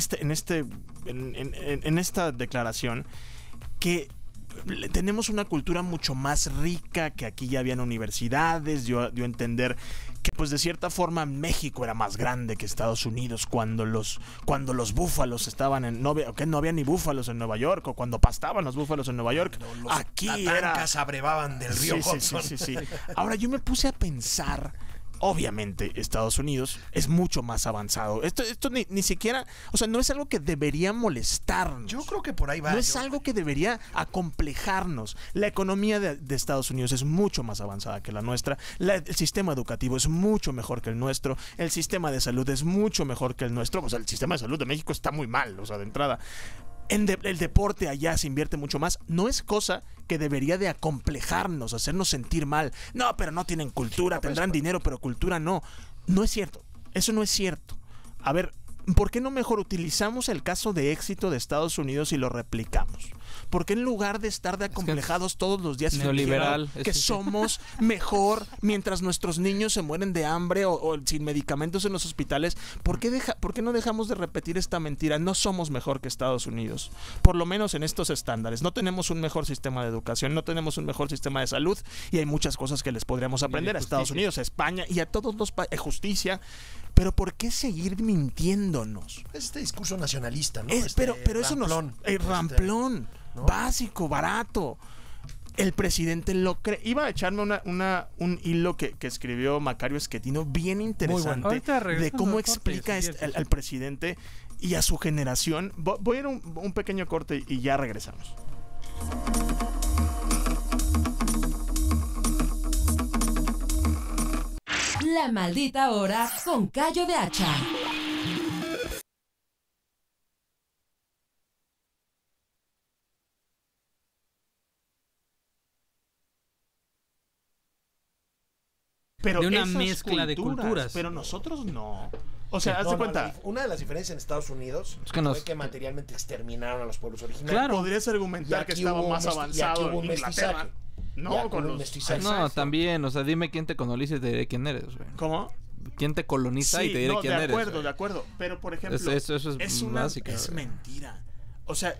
esta declaración que tenemos una cultura mucho más rica, que aquí ya habían universidades, dio a entender que pues de cierta forma México era más grande que Estados Unidos cuando los búfalos estaban no había ni búfalos en Nueva York, o cuando pastaban los búfalos en Nueva York. Aquí tancas abrevaban del río Hudson. Sí. Ahora yo me puse a pensar, obviamente Estados Unidos es mucho más avanzado. Esto ni siquiera, o sea, no es algo que debería molestarnos. Yo creo que por ahí va. No es algo que debería acomplejarnos. La economía de Estados Unidos es mucho más avanzada que la nuestra. El sistema educativo es mucho mejor que el nuestro. El sistema de salud es mucho mejor que el nuestro. O sea, el sistema de salud de México está muy mal, o sea, de entrada. El deporte allá se invierte mucho más. No es cosa que debería de acomplejarnos, hacernos sentir mal. No, pero no tienen cultura, tendrán dinero, pero cultura no. No es cierto. Eso no es cierto. A ver, ¿por qué no mejor utilizamos el caso de éxito de Estados Unidos y lo replicamos? ¿Por qué en lugar de estar de acomplejados todos los días neoliberal que somos mejor mientras nuestros niños se mueren de hambre o sin medicamentos en los hospitales? ¿Por qué no dejamos de repetir esta mentira? No somos mejor que Estados Unidos, por lo menos en estos estándares. No tenemos un mejor sistema de educación, no tenemos un mejor sistema de salud, y hay muchas cosas que les podríamos aprender a Estados Unidos, a España y a todos los países. Justicia. Pero ¿por qué seguir mintiéndonos? Este discurso nacionalista, ¿no? Pero eso ramplón, ¿no? Básico, barato. El presidente lo cree. Iba a echarme un hilo que escribió Macario Schettino bien interesante, bueno, de cómo explica al presidente y a su generación. Voy a ir un pequeño corte y ya regresamos. La Maldita Hora con Cayo de Hacha. Pero de una esas mezcla de culturas. Pero nosotros no. O sea, haz de cuenta. Una de las diferencias en Estados Unidos fue que materialmente exterminaron a los pueblos originarios. Claro. Podrías argumentar que estaba más avanzado en Inglaterra. No, con los mestizaje. No, también, o sea, dime quién te coloniza y te diré quién eres, güey. ¿Cómo? ¿Quién te coloniza y te diré quién eres? De acuerdo. Pero, por ejemplo, eso es básica, es mentira. O sea,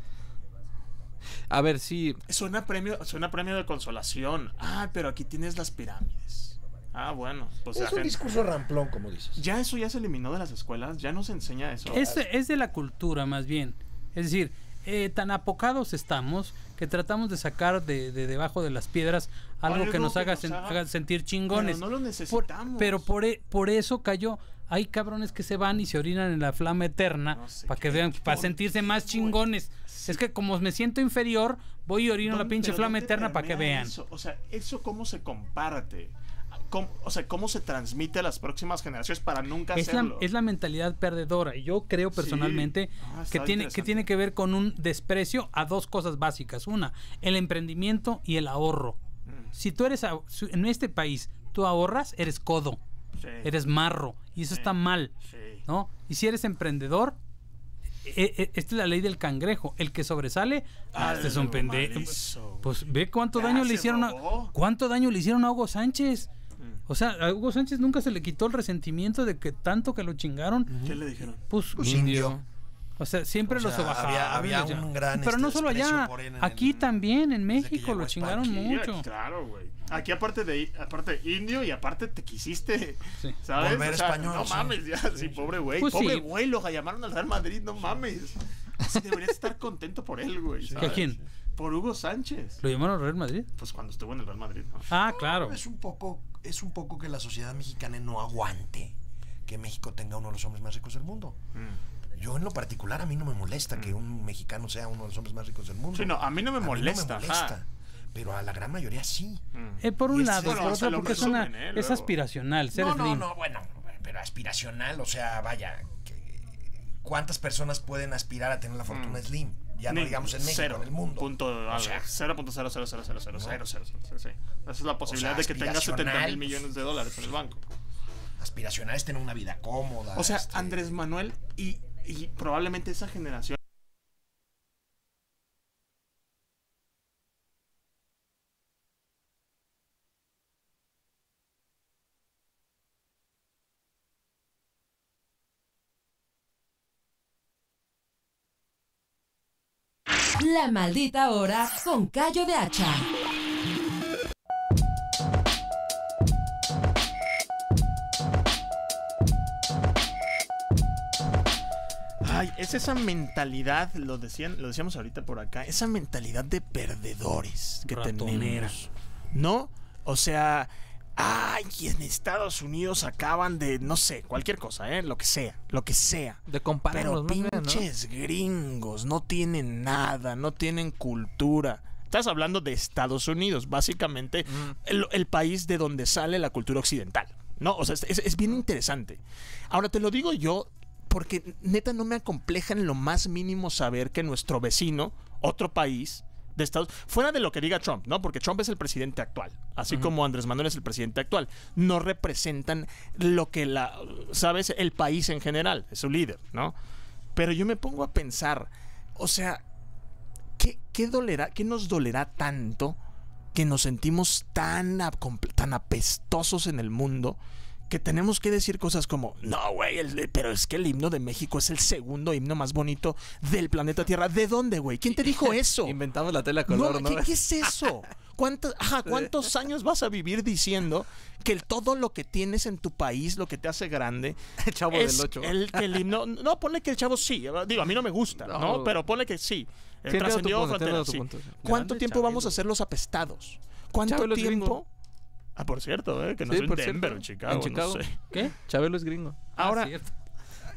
a ver, sí. Suena premio de consolación. Ah, pero aquí tienes las pirámides. Ah, bueno. Pues es un discurso ramplón, como dices. Ya eso ya se eliminó de las escuelas, ya no se enseña eso. Es de la cultura, más bien. Es decir, tan apocados estamos que tratamos de sacar de debajo de las piedras algo que nos haga sentir chingones. Pero no lo necesitamos. Pero por eso cayó. Hay cabrones que se van y se orinan en la flama eterna para que vean, para sentirse más chingones. Sí. Es que como me siento inferior, voy y orino la pinche flama eterna para que vean. Eso? O sea, ¿eso cómo se comparte? ¿Cómo se transmite a las próximas generaciones para nunca hacerlo? Es la mentalidad perdedora. Y yo creo personalmente que tiene que ver con un desprecio a dos cosas básicas. Una, el emprendimiento y el ahorro. Si tú eres en este país, tú ahorras, eres codo, eres marro, y eso está mal, ¿no? Y si eres emprendedor, esta es la ley del cangrejo. El que sobresale, este es un pendejo. Pues ve cuánto daño le hicieron a Hugo Sánchez. O sea, a Hugo Sánchez nunca se le quitó el resentimiento de que tanto que lo chingaron. ¿Qué le dijeron? Pues indio. O sea, siempre lo sobajaban. Había un gran pero no solo allá, aquí también en México lo chingaron mucho. Claro, güey. Aquí aparte indio y aparte te quisiste, ¿sabes? Volver español. No mames, ya, sí, pobre güey. Pues pobre güey, lo llamaron al Real Madrid, no mames. Sí, deberías estar contento por él, güey. ¿A quién? Por Hugo Sánchez. ¿Lo llamaron al Real Madrid? Pues cuando estuvo en el Real Madrid, ¿no? Ah, claro. Es un poco que la sociedad mexicana no aguante que México tenga uno de los hombres más ricos del mundo. Yo en lo particular, a mí no me molesta que un mexicano sea uno de los hombres más ricos del mundo. Sí, no, a mí no me molesta. Pero a la gran mayoría sí. Por un lado, por otro, porque es aspiracional. No, bueno, pero aspiracional, o sea, vaya, ¿cuántas personas pueden aspirar a tener la fortuna Slim? Ya no digamos en México, en el mundo. 0.0000000. Esa es la posibilidad de que tengas 70,000 millones de dólares en el banco. Aspiracional es tener una vida cómoda. O sea, Andrés Manuel y probablemente esa generación. La Maldita Hora con Cayo de Hacha. Ay, es esa mentalidad, lo decíamos ahorita por acá, esa mentalidad de perdedores que tenemos, ¿no? O sea, en Estados Unidos acaban de, no sé, cualquier cosa, lo que sea. De compararnos, pero pinches gringos, no tienen nada, no tienen cultura. Estás hablando de Estados Unidos, básicamente el país de donde sale la cultura occidental, ¿no? O sea, es bien interesante. Ahora te lo digo yo, porque neta no me acompleja en lo más mínimo saber que nuestro vecino, otro país de Estados, fuera de lo que diga Trump, ¿no? Porque Trump es el presidente actual, así como Andrés Manuel es el presidente actual, no representan lo que ¿sabes? El país en general, es su líder, ¿no? Pero yo me pongo a pensar, o sea, ¿qué nos dolerá tanto que nos sentimos tan apestosos en el mundo que tenemos que decir cosas como, no, güey, pero es que el himno de México es el segundo himno más bonito del planeta Tierra? ¿De dónde, güey? ¿Quién te dijo eso? Inventamos la tela color, ¿no? ¿Qué es eso? ¿Cuántos años vas a vivir diciendo que todo lo que tienes en tu país, lo que te hace grande, el Chavo es del 8? el himno? No, ponle que el Chavo sí. Digo, a mí no me gusta, ¿no? Pero ponle que sí. Trascendió fronteras, sí. ¿Cuánto tiempo vamos a ser los apestados? ¿Cuánto tiempo? Por cierto, que no es en Denver, en Chicago. ¿En Chicago? No sé. ¿Qué? Chabelo es gringo. Ahora,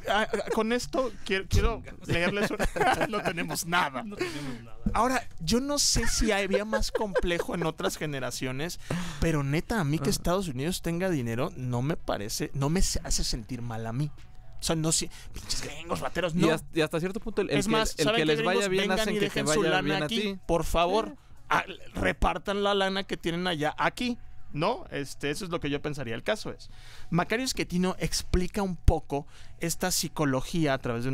con esto quiero leerles una... No tenemos nada. Ahora, yo no sé si había más complejo en otras generaciones, pero neta, a mí que Estados Unidos tenga dinero no me hace sentir mal a mí. O sea, no sé, pinches gringos, rateros, no. Y hasta cierto punto el que les vaya bien hacen que te vaya bien a ti. Por favor, repartan la lana que tienen allá aquí. ¿No? Eso es lo que yo pensaría. El caso es, Macario Schettino explica un poco esta psicología a través de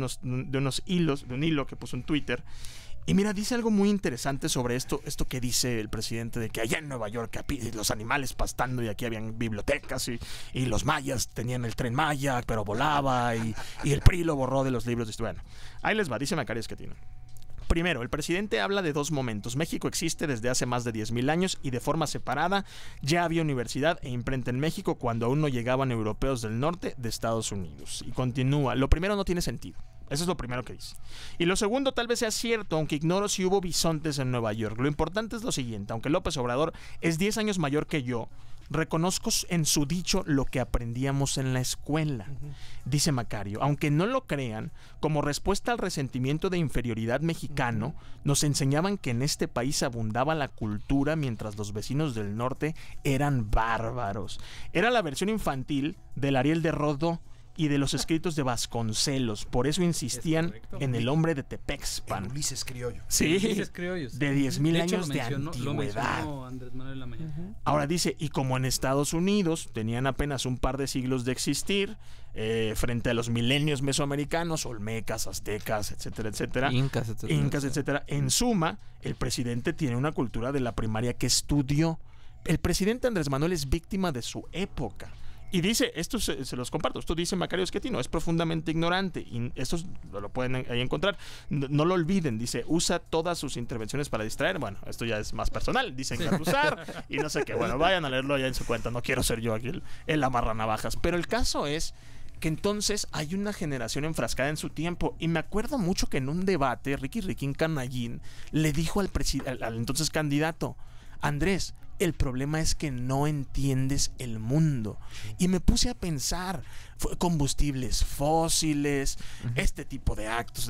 un hilo que puso en Twitter. Y mira, dice algo muy interesante sobre esto que dice el presidente de que allá en Nueva York los animales pastando y aquí habían bibliotecas y los mayas tenían el tren maya, pero volaba y el PRI lo borró de los libros. Bueno, ahí les va, dice Macario Schettino. Primero, el presidente habla de dos momentos. México existe desde hace más de 10,000 años y de forma separada ya había universidad e imprenta en México cuando aún no llegaban europeos del norte de Estados Unidos. Y continúa, lo primero no tiene sentido. Eso es lo primero que dice. Y lo segundo tal vez sea cierto, aunque ignoro si hubo bisontes en Nueva York. Lo importante es lo siguiente, aunque López Obrador es 10 años mayor que yo, reconozco en su dicho lo que aprendíamos en la escuela, dice Macario. Aunque no lo crean, como respuesta al resentimiento de inferioridad mexicano, nos enseñaban que en este país abundaba la cultura mientras los vecinos del norte eran bárbaros. Era la versión infantil del Ariel de Rodó y de los escritos de Vasconcelos. Por eso insistían en el hombre de Tepexpan. En Ulises Criollo. Sí, Ulises Criollos. De 10,000 años de antigüedad. Lo mencionó Andrés Manuel en la mañana. Ahora dice, y como en Estados Unidos tenían apenas un par de siglos de existir, frente a los milenios mesoamericanos, olmecas, aztecas, etcétera, etcétera, incas, etcétera. En suma, el presidente tiene una cultura de la primaria que estudió. El presidente Andrés Manuel es víctima de su época. Y dice, esto se los comparto, esto dice Macario Schettino, es profundamente ignorante, y esto lo pueden ahí encontrar, no lo olviden, dice, usa todas sus intervenciones para distraer, bueno, esto ya es más personal, dice engatusar, y no sé qué, bueno, vayan a leerlo ya en su cuenta, no quiero ser yo aquí el amarranavajas, pero el caso es que entonces hay una generación enfrascada en su tiempo, y me acuerdo mucho que en un debate, Ricky Riquín Canallín le dijo al entonces candidato, Andrés, el problema es que no entiendes el mundo. Y me puse a pensar, combustibles fósiles, este tipo de actos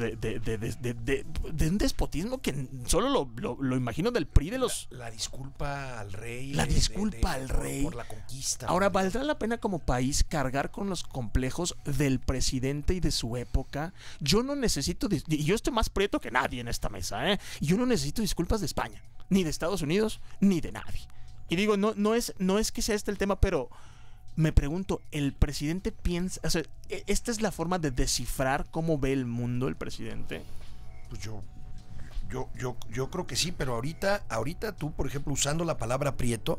de un despotismo que solo lo imagino del PRI de los... La disculpa al rey. La disculpa al rey. Por la conquista. Ahora, ¿valdrá la pena como país cargar con los complejos del presidente y de su época? Yo no necesito... Y yo estoy más prieto que nadie en esta mesa, ¿eh? Yo no necesito disculpas de España, ni de Estados Unidos, ni de nadie. Y digo, no es que sea este el tema, pero me pregunto, ¿el presidente piensa, o sea, esta es la forma de descifrar cómo ve el mundo el presidente? Pues yo creo que sí, pero ahorita tú, por ejemplo, usando la palabra prieto,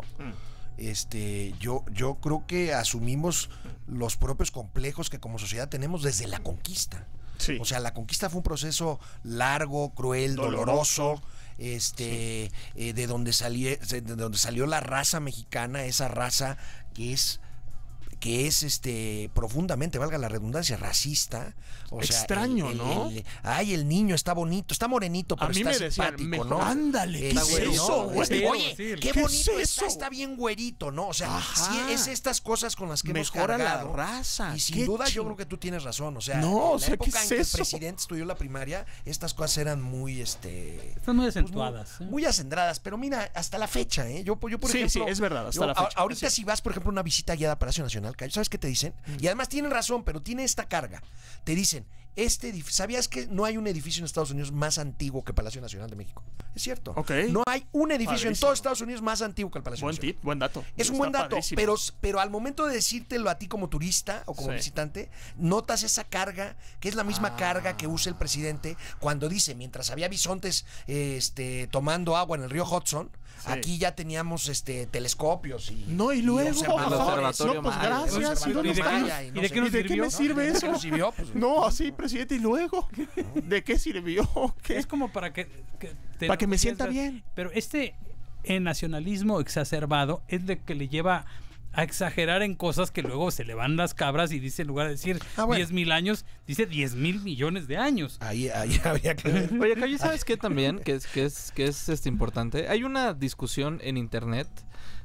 yo creo que asumimos los propios complejos que como sociedad tenemos desde la conquista. Sí. O sea, la conquista fue un proceso largo, cruel, doloroso. De donde salió la raza mexicana, esa raza que es profundamente, valga la redundancia, racista. O sea, extraño, ¿no? El niño está bonito, está morenito, pero está simpático, ¿no? Ándale, ¿qué es eso? Oye, qué bonito está bien güerito, ¿no? O sea, sí, es estas cosas con las que hemos cargado. La raza. Y sin duda yo creo que tú tienes razón, o sea, no, en la época en que el presidente estudió la primaria, estas cosas eran muy, están muy acentuadas. Muy acendradas, pero mira, hasta la fecha, Yo por ejemplo... Sí, es verdad, hasta la fecha. Ahorita si vas, por ejemplo, a una visita guiada a Palacio Nacional, ¿sabes qué te dicen? Y además tienen razón, pero tiene esta carga. Te dicen, ¿sabías que no hay un edificio en Estados Unidos más antiguo que Palacio Nacional de México? Es cierto. Okay. No hay un edificio en todo Estados Unidos más antiguo que el Palacio Nacional. Buen dato. Es un buen dato, pero al momento de decírtelo a ti como turista o como visitante, notas esa carga, que es la misma carga que usa el presidente cuando dice, mientras había bisontes tomando agua en el río Hudson, aquí ya teníamos telescopios y... No, y luego... observatorio gracias. ¿Y de qué me sirve eso? No, así, presidente, ¿y luego? ¿De qué sirvió? Es como para que me sienta bien. Pero nacionalismo exacerbado es de que le lleva a exagerar en cosas que luego se le van las cabras y dice, en lugar de decir 10,000 años, dice 10,000 millones de años. Ahí habría que... Oye, Cayo, ¿sabes qué también? Que es importante. Hay una discusión en internet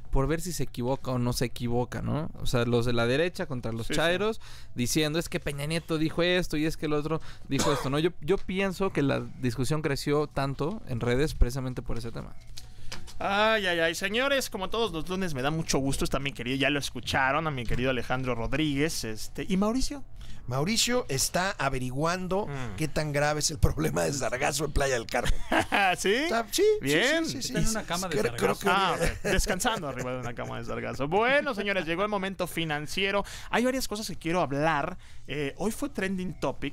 por ver si se equivoca o no se equivoca, ¿no? O sea, los de la derecha contra los chairos, diciendo es que Peña Nieto dijo esto y es que el otro dijo esto, ¿no? Yo pienso que la discusión creció tanto en redes precisamente por ese tema. Ay, señores, como todos los lunes me da mucho gusto, está mi querido, ya lo escucharon, a mi querido Alejandro Rodríguez, ¿y Mauricio? Mauricio está averiguando qué tan grave es el problema de sargazo en Playa del Carmen. ¿Sí? Sí, bien. Sí. Está en una cama de sargazo. Okay. Descansando arriba de una cama de sargazo. Bueno, señores, llegó el momento financiero. Hay varias cosas que quiero hablar. Hoy fue trending topic,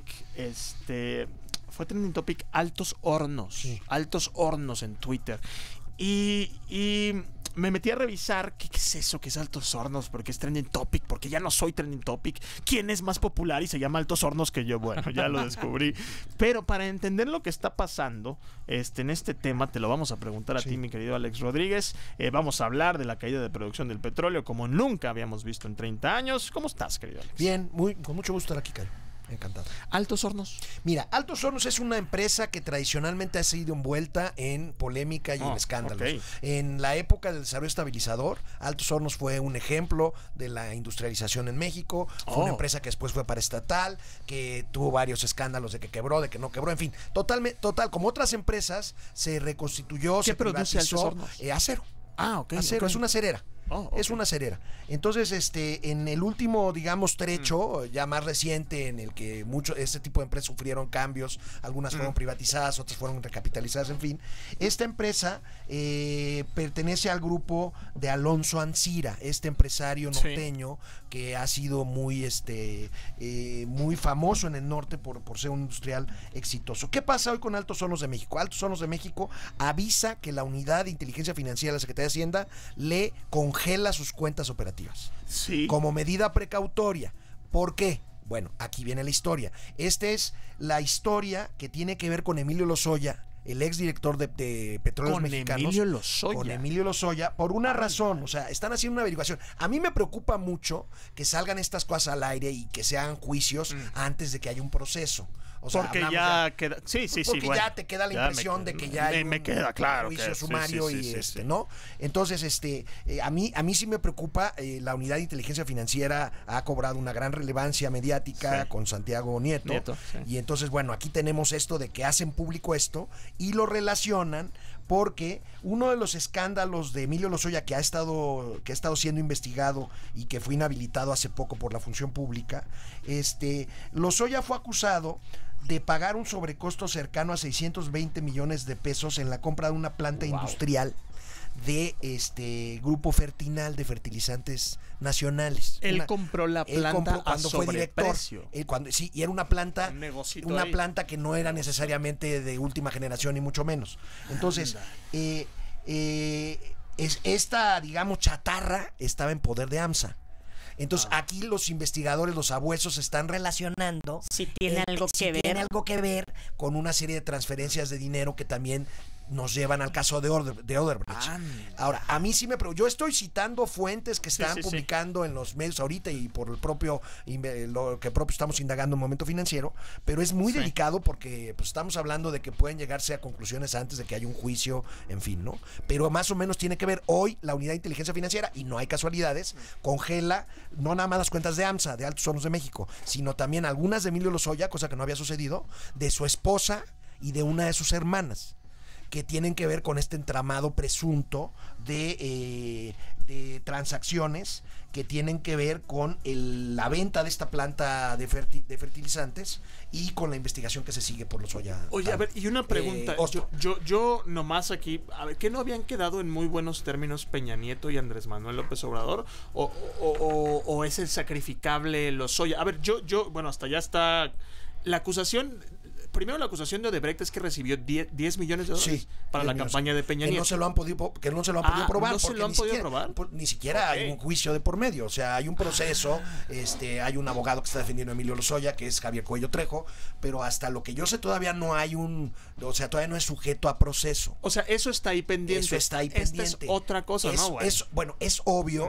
fue trending topic Altos Hornos. Sí. Altos Hornos en Twitter. Y me metí a revisar qué es eso, qué es Altos Hornos, porque es trending topic, porque ya no soy trending topic. ¿Quién es más popular y se llama Altos Hornos que yo? Bueno, ya lo descubrí. Pero para entender lo que está pasando en este tema, te lo vamos a preguntar a ti, mi querido Alex Rodríguez. Vamos a hablar de la caída de producción del petróleo como nunca habíamos visto en 30 años. ¿Cómo estás, querido Alex? Bien, con mucho gusto estar aquí, Cayo. Encantado. Altos Hornos. Mira, Altos Hornos es una empresa que tradicionalmente ha sido envuelta en polémica y en escándalos. Okay. En la época del desarrollo estabilizador, Altos Hornos fue un ejemplo de la industrialización en México. Fue una empresa que después fue paraestatal, que tuvo varios escándalos de que quebró, de que no quebró, en fin. Total, como otras empresas, se reconstituyó, se produce Altos Hornos? Acero. Okay. Acero, es una cerera. Okay. Es una cerera. Entonces, en el último, digamos, trecho, ya más reciente, en el que este tipo de empresas sufrieron cambios, algunas fueron privatizadas, otras fueron recapitalizadas, en fin. Esta empresa pertenece al grupo de Alonso Ancira, este empresario norteño que ha sido muy famoso en el norte por ser un industrial exitoso. ¿Qué pasa hoy con Altos Hornos de México? Altos Hornos de México avisa que la Unidad de Inteligencia Financiera de la Secretaría de Hacienda le congela sus cuentas operativas. Sí. Como medida precautoria. ¿Por qué? Bueno, aquí viene la historia. Esta es la historia que tiene que ver con Emilio Lozoya, el exdirector de Petróleos Mexicanos. Con Emilio Lozoya, por una razón. O sea, están haciendo una averiguación. A mí me preocupa mucho que salgan estas cosas al aire y que se hagan juicios antes de que haya un proceso. O sea, porque ya queda. Porque ya te queda la impresión de que ya hay me queda claro juicio sumario y sí. ¿no? Entonces, a mí sí me preocupa. La Unidad de Inteligencia Financiera ha cobrado una gran relevancia mediática con Santiago Nieto. Y entonces, bueno, aquí tenemos esto de que hacen público esto y lo relacionan porque uno de los escándalos de Emilio Lozoya que ha estado siendo investigado y que fue inhabilitado hace poco por la función pública, Lozoya fue acusado de pagar un sobrecosto cercano a 620 millones de pesos en la compra de una planta industrial de Grupo Fertinal de fertilizantes nacionales. Él compró la planta cuando fue director. Y era una planta que no era necesariamente de última generación ni mucho menos. Entonces, esta, digamos, chatarra estaba en poder de AMSA. Entonces aquí los investigadores, los abuesos están relacionando si tiene algo que ver con una serie de transferencias de dinero que también nos llevan al caso de Odebrecht. Ahora, a mí sí yo estoy citando fuentes que están publicando en los medios ahorita y por lo que estamos indagando en Momento Financiero, pero es muy delicado porque pues, estamos hablando de que pueden llegarse a conclusiones antes de que haya un juicio, en fin, ¿no? Pero más o menos tiene que ver hoy la Unidad de Inteligencia Financiera, y no hay casualidades, congela no nada más las cuentas de AMSA, de Altos Hornos de México, sino también algunas de Emilio Lozoya, cosa que no había sucedido, de su esposa y de una de sus hermanas, que tienen que ver con este entramado presunto de transacciones que tienen que ver con la venta de esta planta de fertilizantes y con la investigación que se sigue por Lozoya. Oye, a ver, y una pregunta, yo nomás aquí, a ver, ¿qué no habían quedado en muy buenos términos Peña Nieto y Andrés Manuel López Obrador? ¿O es el sacrificable Lozoya? A ver, bueno, hasta ya está la acusación. Primero, la acusación de Odebrecht es que recibió 10 millones de dólares para la campaña de Peña Nieto. Que no se lo han podido probar. ¿No se lo han podido probar? Ni siquiera hay un juicio de por medio. O sea, hay un proceso, hay un abogado que está defendiendo a Emilio Lozoya, que es Javier Cuello Trejo, pero hasta lo que yo sé todavía no hay todavía no es sujeto a proceso. O sea, eso está ahí pendiente. Esta es otra cosa, ¿no? Es obvio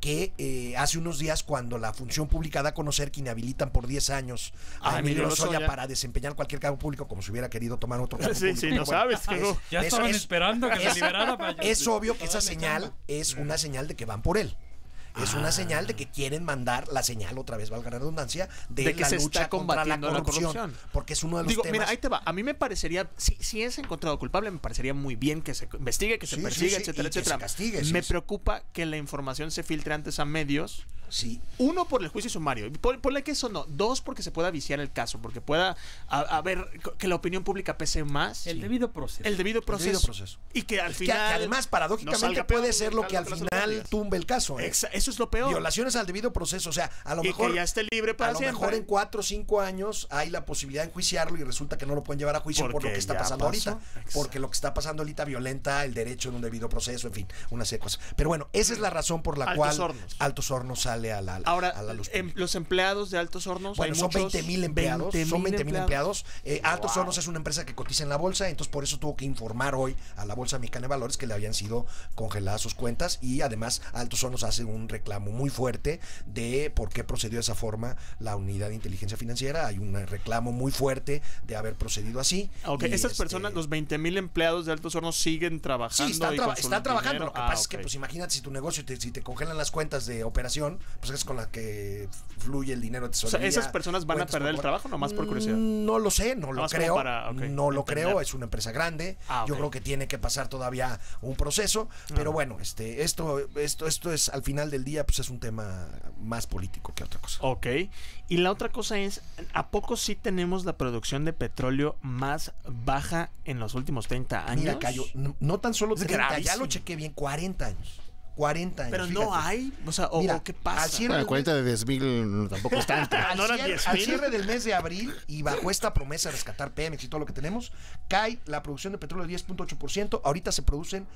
que hace unos días, cuando la función pública da a conocer que inhabilitan por 10 años a Emilio Lozoya para desempeñar cualquier cargo público, como si hubiera querido tomar otro cargo público. Sí, no sabes. Ya estaban esperando que se liberara. Para es obvio que esa señal es una señal de que van por él. Es una señal de que quieren mandar la señal, otra vez valga la redundancia, de la se lucha está contra la combatiendo corrupción, porque es uno de los temas. Mira, ahí te va. A mí me parecería, si es encontrado culpable, me parecería muy bien que se investigue, que se persiga, etcétera, etcétera. Me preocupa que la información se filtre antes a medios. Sí. Uno, por el juicio sumario. Ponle que eso no. Dos, porque se pueda viciar el caso, porque pueda haber que la opinión pública pese más. El debido proceso. El debido proceso. Y que al final. Que además, paradójicamente, puede ser lo que al final tumbe el caso. Eso es lo peor. Violaciones al debido proceso. O sea, a lo mejor. Que ya esté libre para siempre. A lo mejor en 4 o 5 años hay la posibilidad de enjuiciarlo y resulta que no lo pueden llevar a juicio por lo que está pasando ahorita. Porque lo que está pasando ahorita violenta el derecho en un debido proceso, en fin, una serie de cosas. Pero bueno, esa es la razón por la cual Altos Hornos sale a la. Ahora, los empleados de Altos Hornos. Bueno, son 20,000 empleados. Son 20,000 empleados. Altos Hornos es una empresa que cotiza en la bolsa, entonces por eso tuvo que informar hoy a la Bolsa Mexicana de Valores que le habían sido congeladas sus cuentas, y además Altos Hornos hace un reclamo muy fuerte de por qué procedió de esa forma la unidad de inteligencia financiera. Hay un reclamo muy fuerte de haber procedido así. Aunque estas personas, los 20,000 empleados de Altos Hornos, siguen trabajando. Sí, están trabajando. Lo que pasa es que, pues imagínate, si tu negocio, si te congelan las cuentas de operación, pues es con la que fluye el dinero de tesorería. O sea, ¿esas personas van a perder el trabajo nomás por curiosidad? No lo sé, no lo creo. No lo creo, es una empresa grande. Yo creo que tiene que pasar todavía un proceso, pero bueno, esto es, al final del día, pues es un tema más político que otra cosa. Ok. Y la otra cosa es, ¿a poco sí tenemos la producción de petróleo más baja en los últimos 30 años? Mira, Cayo, no tan solo 30, ya lo chequé bien, 40 años. 40 años. Pero no hay, o sea, mira, ¿qué pasa? Bueno, 40 de 10,000 tampoco es tanto. Al cierre del mes de abril, y bajo esta promesa de rescatar Pemex y todo lo que tenemos, cae la producción de petróleo 10.8%. Ahorita se producen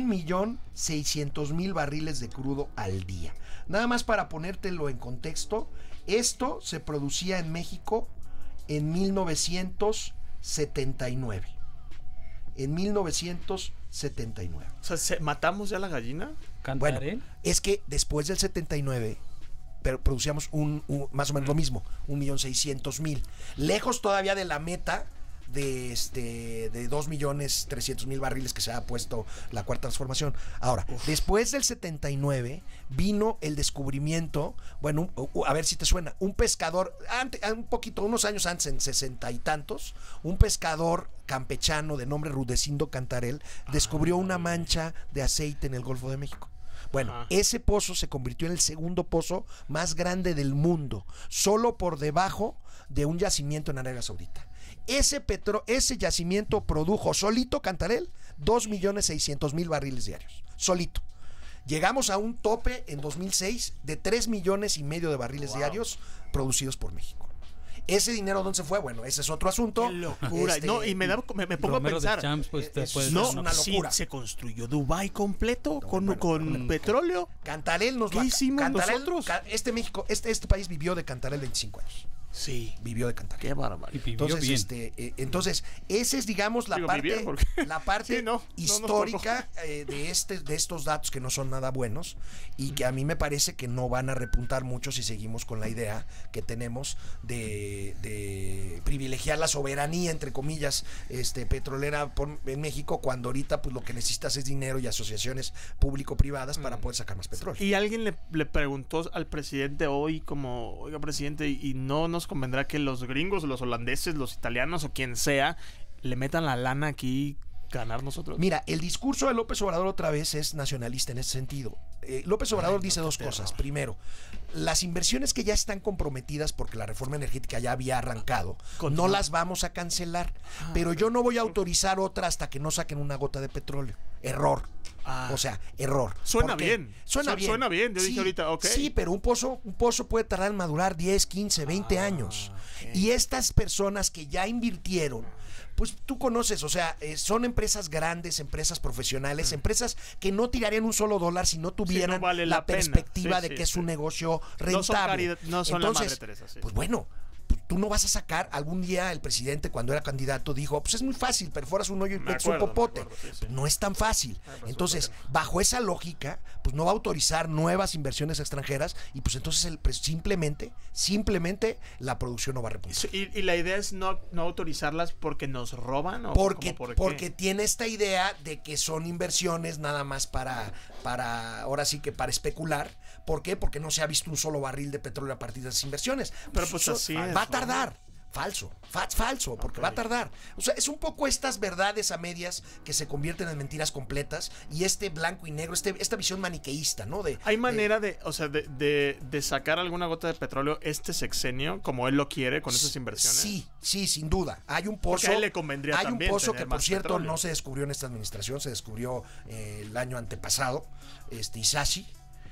1,600,000 barriles de crudo al día. Nada más para ponértelo en contexto, esto se producía en México en 1979. En 1979. O sea, ¿matamos ya la gallina? Bueno, es que después del 79 producíamos más o menos lo mismo, 1,600,000. Lejos todavía de la meta de 2,300,000 barriles que se ha puesto la cuarta transformación. Ahora, después del 79 vino el descubrimiento, bueno, a ver si te suena, un pescador, unos años antes, en 60 y tantos, un pescador campechano de nombre Rudecindo Cantarell descubrió una mancha de aceite en el Golfo de México. Bueno, ese pozo se convirtió en el segundo pozo más grande del mundo, solo por debajo de un yacimiento en Arabia Saudita. Ese yacimiento produjo solito, Cantarell, 2,600,000 barriles diarios. Solito. Llegamos a un tope en 2006 de 3,5 millones de barriles diarios producidos por México. ¿Ese dinero dónde se fue? Bueno, ese es otro asunto. ¡Qué locura! No, y me pongo a pensar. Es una locura. ¿Se construyó Dubái completo con petróleo? Cantarell ¿Qué hicimos nosotros? Este país vivió de Cantarell 25 años. Sí. Vivió de Cantarell. Qué bárbaro. Entonces, esa es, digamos, la parte histórica de estos datos que no son nada buenos y que a mí me parece que no van a repuntar mucho si seguimos con la idea que tenemos de privilegiar la soberanía, entre comillas, petrolera en México, cuando ahorita pues lo que necesitas es dinero y asociaciones público-privadas para poder sacar más petróleo. Y alguien le preguntó al presidente hoy como, oiga, presidente, y no nos convendrá que los gringos, los holandeses, los italianos o quien sea le metan la lana aquí, ganar nosotros. Mira, el discurso de López Obrador otra vez es nacionalista en ese sentido. López Obrador dice dos cosas. Primero, las inversiones que ya están comprometidas porque la reforma energética ya había arrancado, no las vamos a cancelar, pero yo no voy a autorizar otra hasta que no saquen una gota de petróleo. Error. O sea, error. Suena bien. Suena bien. Yo dije ahorita, ok. Sí, pero un pozo puede tardar en madurar 10, 15, 20 años. Okay. Y estas personas que ya invirtieron, pues tú conoces, o sea, son empresas grandes, empresas profesionales, empresas que no tirarían un solo dólar si no tuvieran la perspectiva de que es un negocio rentable. No son Entonces, la Madre Teresa. Pues bueno, tú no vas a sacar, algún día el presidente cuando era candidato dijo, pues es muy fácil, perforas un hoyo y metes un popote. No es tan fácil. Entonces, bajo esa lógica, pues no va a autorizar nuevas inversiones extranjeras y pues entonces simplemente la producción no va a repuntar. ¿Y la idea es no autorizarlas porque nos roban? ¿O porque tiene esta idea de que son inversiones nada más para ahora sí que para especular. ¿Por qué? Porque no se ha visto un solo barril de petróleo a partir de esas inversiones. Pero pues así es, va a tardar. Falso, porque va a tardar. O sea, es un poco estas verdades a medias que se convierten en mentiras completas y este blanco y negro, esta visión maniqueísta, ¿no? ¿Hay manera de sacar alguna gota de petróleo este sexenio como él lo quiere con esas inversiones? Sí, sin duda. Hay un pozo. Porque a él le convendría también un pozo que, por cierto, petróleo. no se descubrió en esta administración, se descubrió el año antepasado, Hisashi,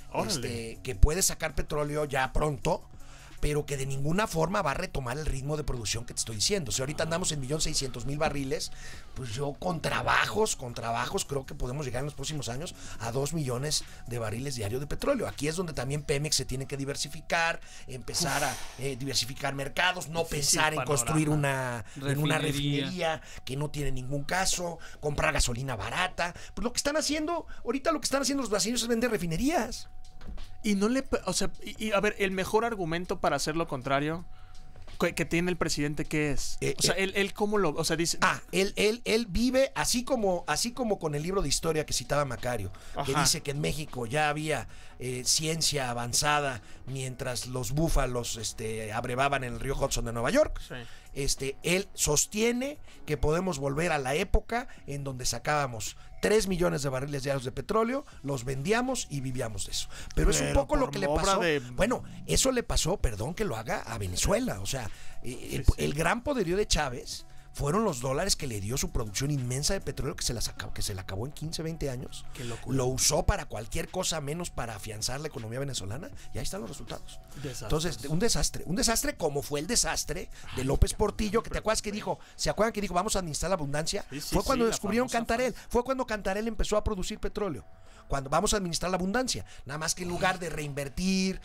que puede sacar petróleo ya pronto, pero que de ninguna forma va a retomar el ritmo de producción que te estoy diciendo. O sea, ahorita andamos en 1.600.000 barriles, pues yo con trabajos creo que podemos llegar en los próximos años a 2 millones de barriles diarios de petróleo. Aquí es donde también Pemex se tiene que diversificar, empezar a diversificar mercados, no pensar en construir una refinería que no tiene ningún caso, comprar gasolina barata. Pues lo que están haciendo, ahorita lo que están haciendo los brasileños es vender refinerías. Y no le, o sea, a ver, el mejor argumento para hacer lo contrario que tiene el presidente, ¿qué es? O sea, él cómo lo, o sea, dice. Él vive así como con el libro de historia que citaba Macario, que dice que en México ya había ciencia avanzada mientras los búfalos abrevaban en el río Hudson de Nueva York. Sí. Él sostiene que podemos volver a la época en donde sacábamos 3 millones de barriles diarios de petróleo, los vendíamos y vivíamos de eso. Pero es un poco lo que le pasó. Bueno, eso le pasó, perdón que lo haga, a Venezuela. O sea, el gran poderío de Chávez fueron los dólares que le dio su producción inmensa de petróleo que se la acabó en 15, 20 años. Lo usó para cualquier cosa menos para afianzar la economía venezolana y ahí están los resultados. Entonces, un desastre como fue el desastre de López Portillo, que te acuerdas que dijo, ¿se acuerdan que dijo vamos a administrar la abundancia? Fue cuando descubrieron Cantarell, fue cuando Cantarell empezó a producir petróleo. Cuando vamos a administrar la abundancia, nada más que en lugar de reinvertir,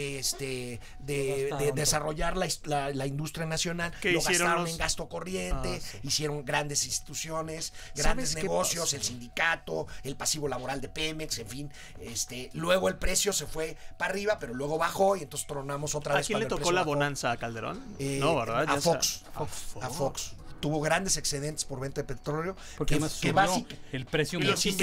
de desarrollar la industria nacional, lo gastaron en gasto corriente, hicieron grandes instituciones, grandes negocios, el sindicato, el pasivo laboral de Pemex, en fin, luego el precio se fue para arriba, pero luego bajó y entonces tronamos otra vez. ¿A quién le tocó la bonanza? ¿A Calderón? No, ¿verdad? A Fox. Tuvo grandes excedentes por venta de petróleo. Porque el precio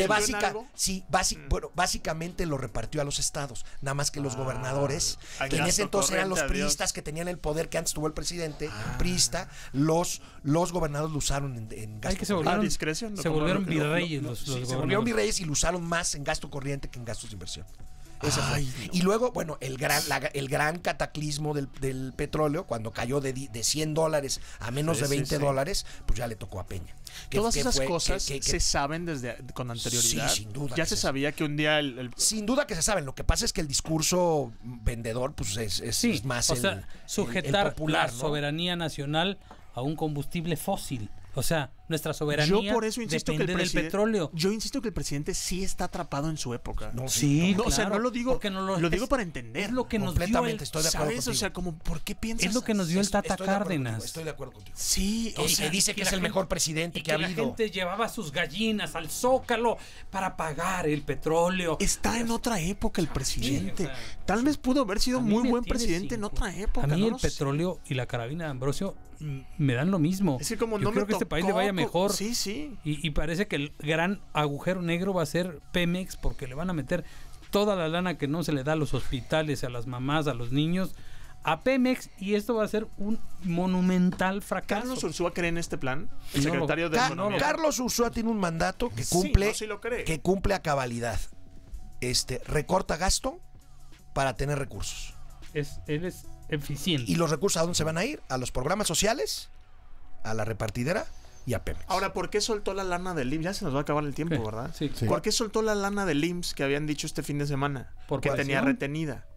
básicamente lo repartió a los estados. Nada más que los gobernadores, que en ese entonces eran los priistas que tenían el poder que antes tuvo el presidente priista, los gobernadores lo usaron en gasto corriente. Se volvieron virreyes se volvieron virreyes y lo usaron más en gasto corriente que en gastos de inversión. Y luego, bueno, el gran cataclismo del petróleo, cuando cayó de $100 a menos de $20, pues ya le tocó a Peña. Todas esas cosas se saben con anterioridad. Sí, sin duda. Ya se sabía que un día Sin duda que se saben. Lo que pasa es que el discurso vendedor, pues es más sujetar el popular, la soberanía nacional a un combustible fósil. O sea, nuestra soberanía depende del petróleo. Yo insisto que el presidente sí está atrapado en su época. No, claro, o sea, no lo digo, lo digo para entender. Es lo que nos dio estoy de acuerdo contigo. O sea, como, ¿por qué piensas? Es lo que nos dio el Tata Cárdenas. Estoy de acuerdo contigo. Sí, o sea, dice que es el mejor presidente que ha habido. La gente llevaba sus gallinas al Zócalo para pagar el petróleo. Está en otra época el presidente. Tal vez pudo haber sido muy buen presidente en otra época. A mí el petróleo y la carabina de Ambrosio me dan lo mismo. Es que como yo creo que este país le vaya mejor. Sí. Y parece que el gran agujero negro va a ser Pemex, porque le van a meter toda la lana que no se le da a los hospitales, a las mamás, a los niños, a Pemex, y esto va a ser un monumental fracaso. ¿Carlos Ursúa cree en este plan? El secretario de Economía. Carlos Ursúa tiene un mandato que cumple a cabalidad. Recorta gasto para tener recursos. Él es eficiente. ¿Y los recursos a dónde se van a ir? A los programas sociales, a la repartidera y a Pemex. Ahora, ¿por qué soltó la lana del IMSS? Ya se nos va a acabar el tiempo, ¿verdad? Sí. ¿Por qué soltó la lana del IMSS que habían dicho este fin de semana? Que tenía retenida.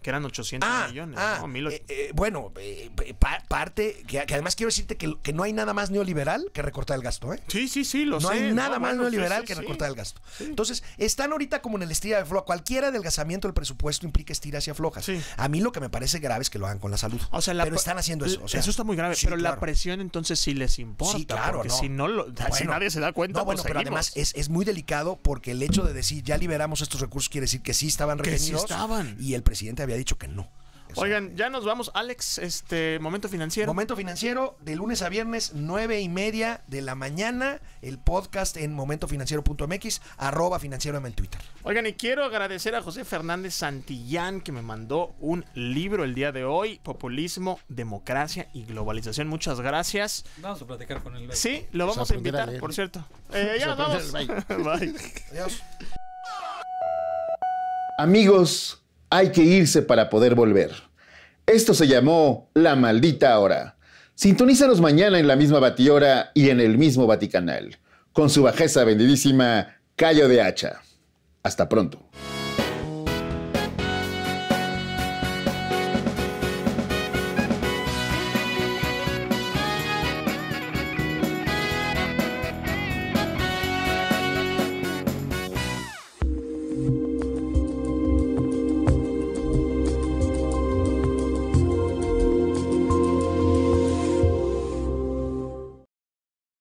que eran 800 millones, ¿no? Bueno, parte, que además quiero decirte que no hay nada más neoliberal que recortar el gasto, ¿eh? Sí, lo sé. No hay nada más neoliberal que recortar el gasto. Sí. Entonces, están ahorita como en el estira de afloja. Cualquier adelgazamiento del presupuesto implica estira hacia afloja. Sí. A mí lo que me parece grave es que lo hagan con la salud. O sea, pero están haciendo eso. O sea, eso está muy grave, pero la presión entonces sí les importa. Sí, claro, porque si no, si nadie se da cuenta, bueno, pero además es muy delicado porque el hecho de decir ya liberamos estos recursos quiere decir que sí estaban retenidos. Que sí estaban. Y el presidente había dicho que no. Oigan, ya nos vamos, Alex, Momento Financiero. Momento Financiero, de lunes a viernes, 9:30 de la mañana, el podcast en momentofinanciero.mx, @financierome en Twitter. Oigan, y quiero agradecer a José Fernández Santillán, que me mandó un libro el día de hoy, Populismo, Democracia y Globalización. Muchas gracias. Vamos a platicar con él. Sí, lo vamos a invitar, por cierto. Ya nos vamos. Bye. Adiós. Amigos, hay que irse para poder volver. Esto se llamó La Maldita Hora. Sintonízanos mañana en la misma batihora y en el mismo Vaticanal, con su bajeza vendidísima Cayo de Hacha. Hasta pronto.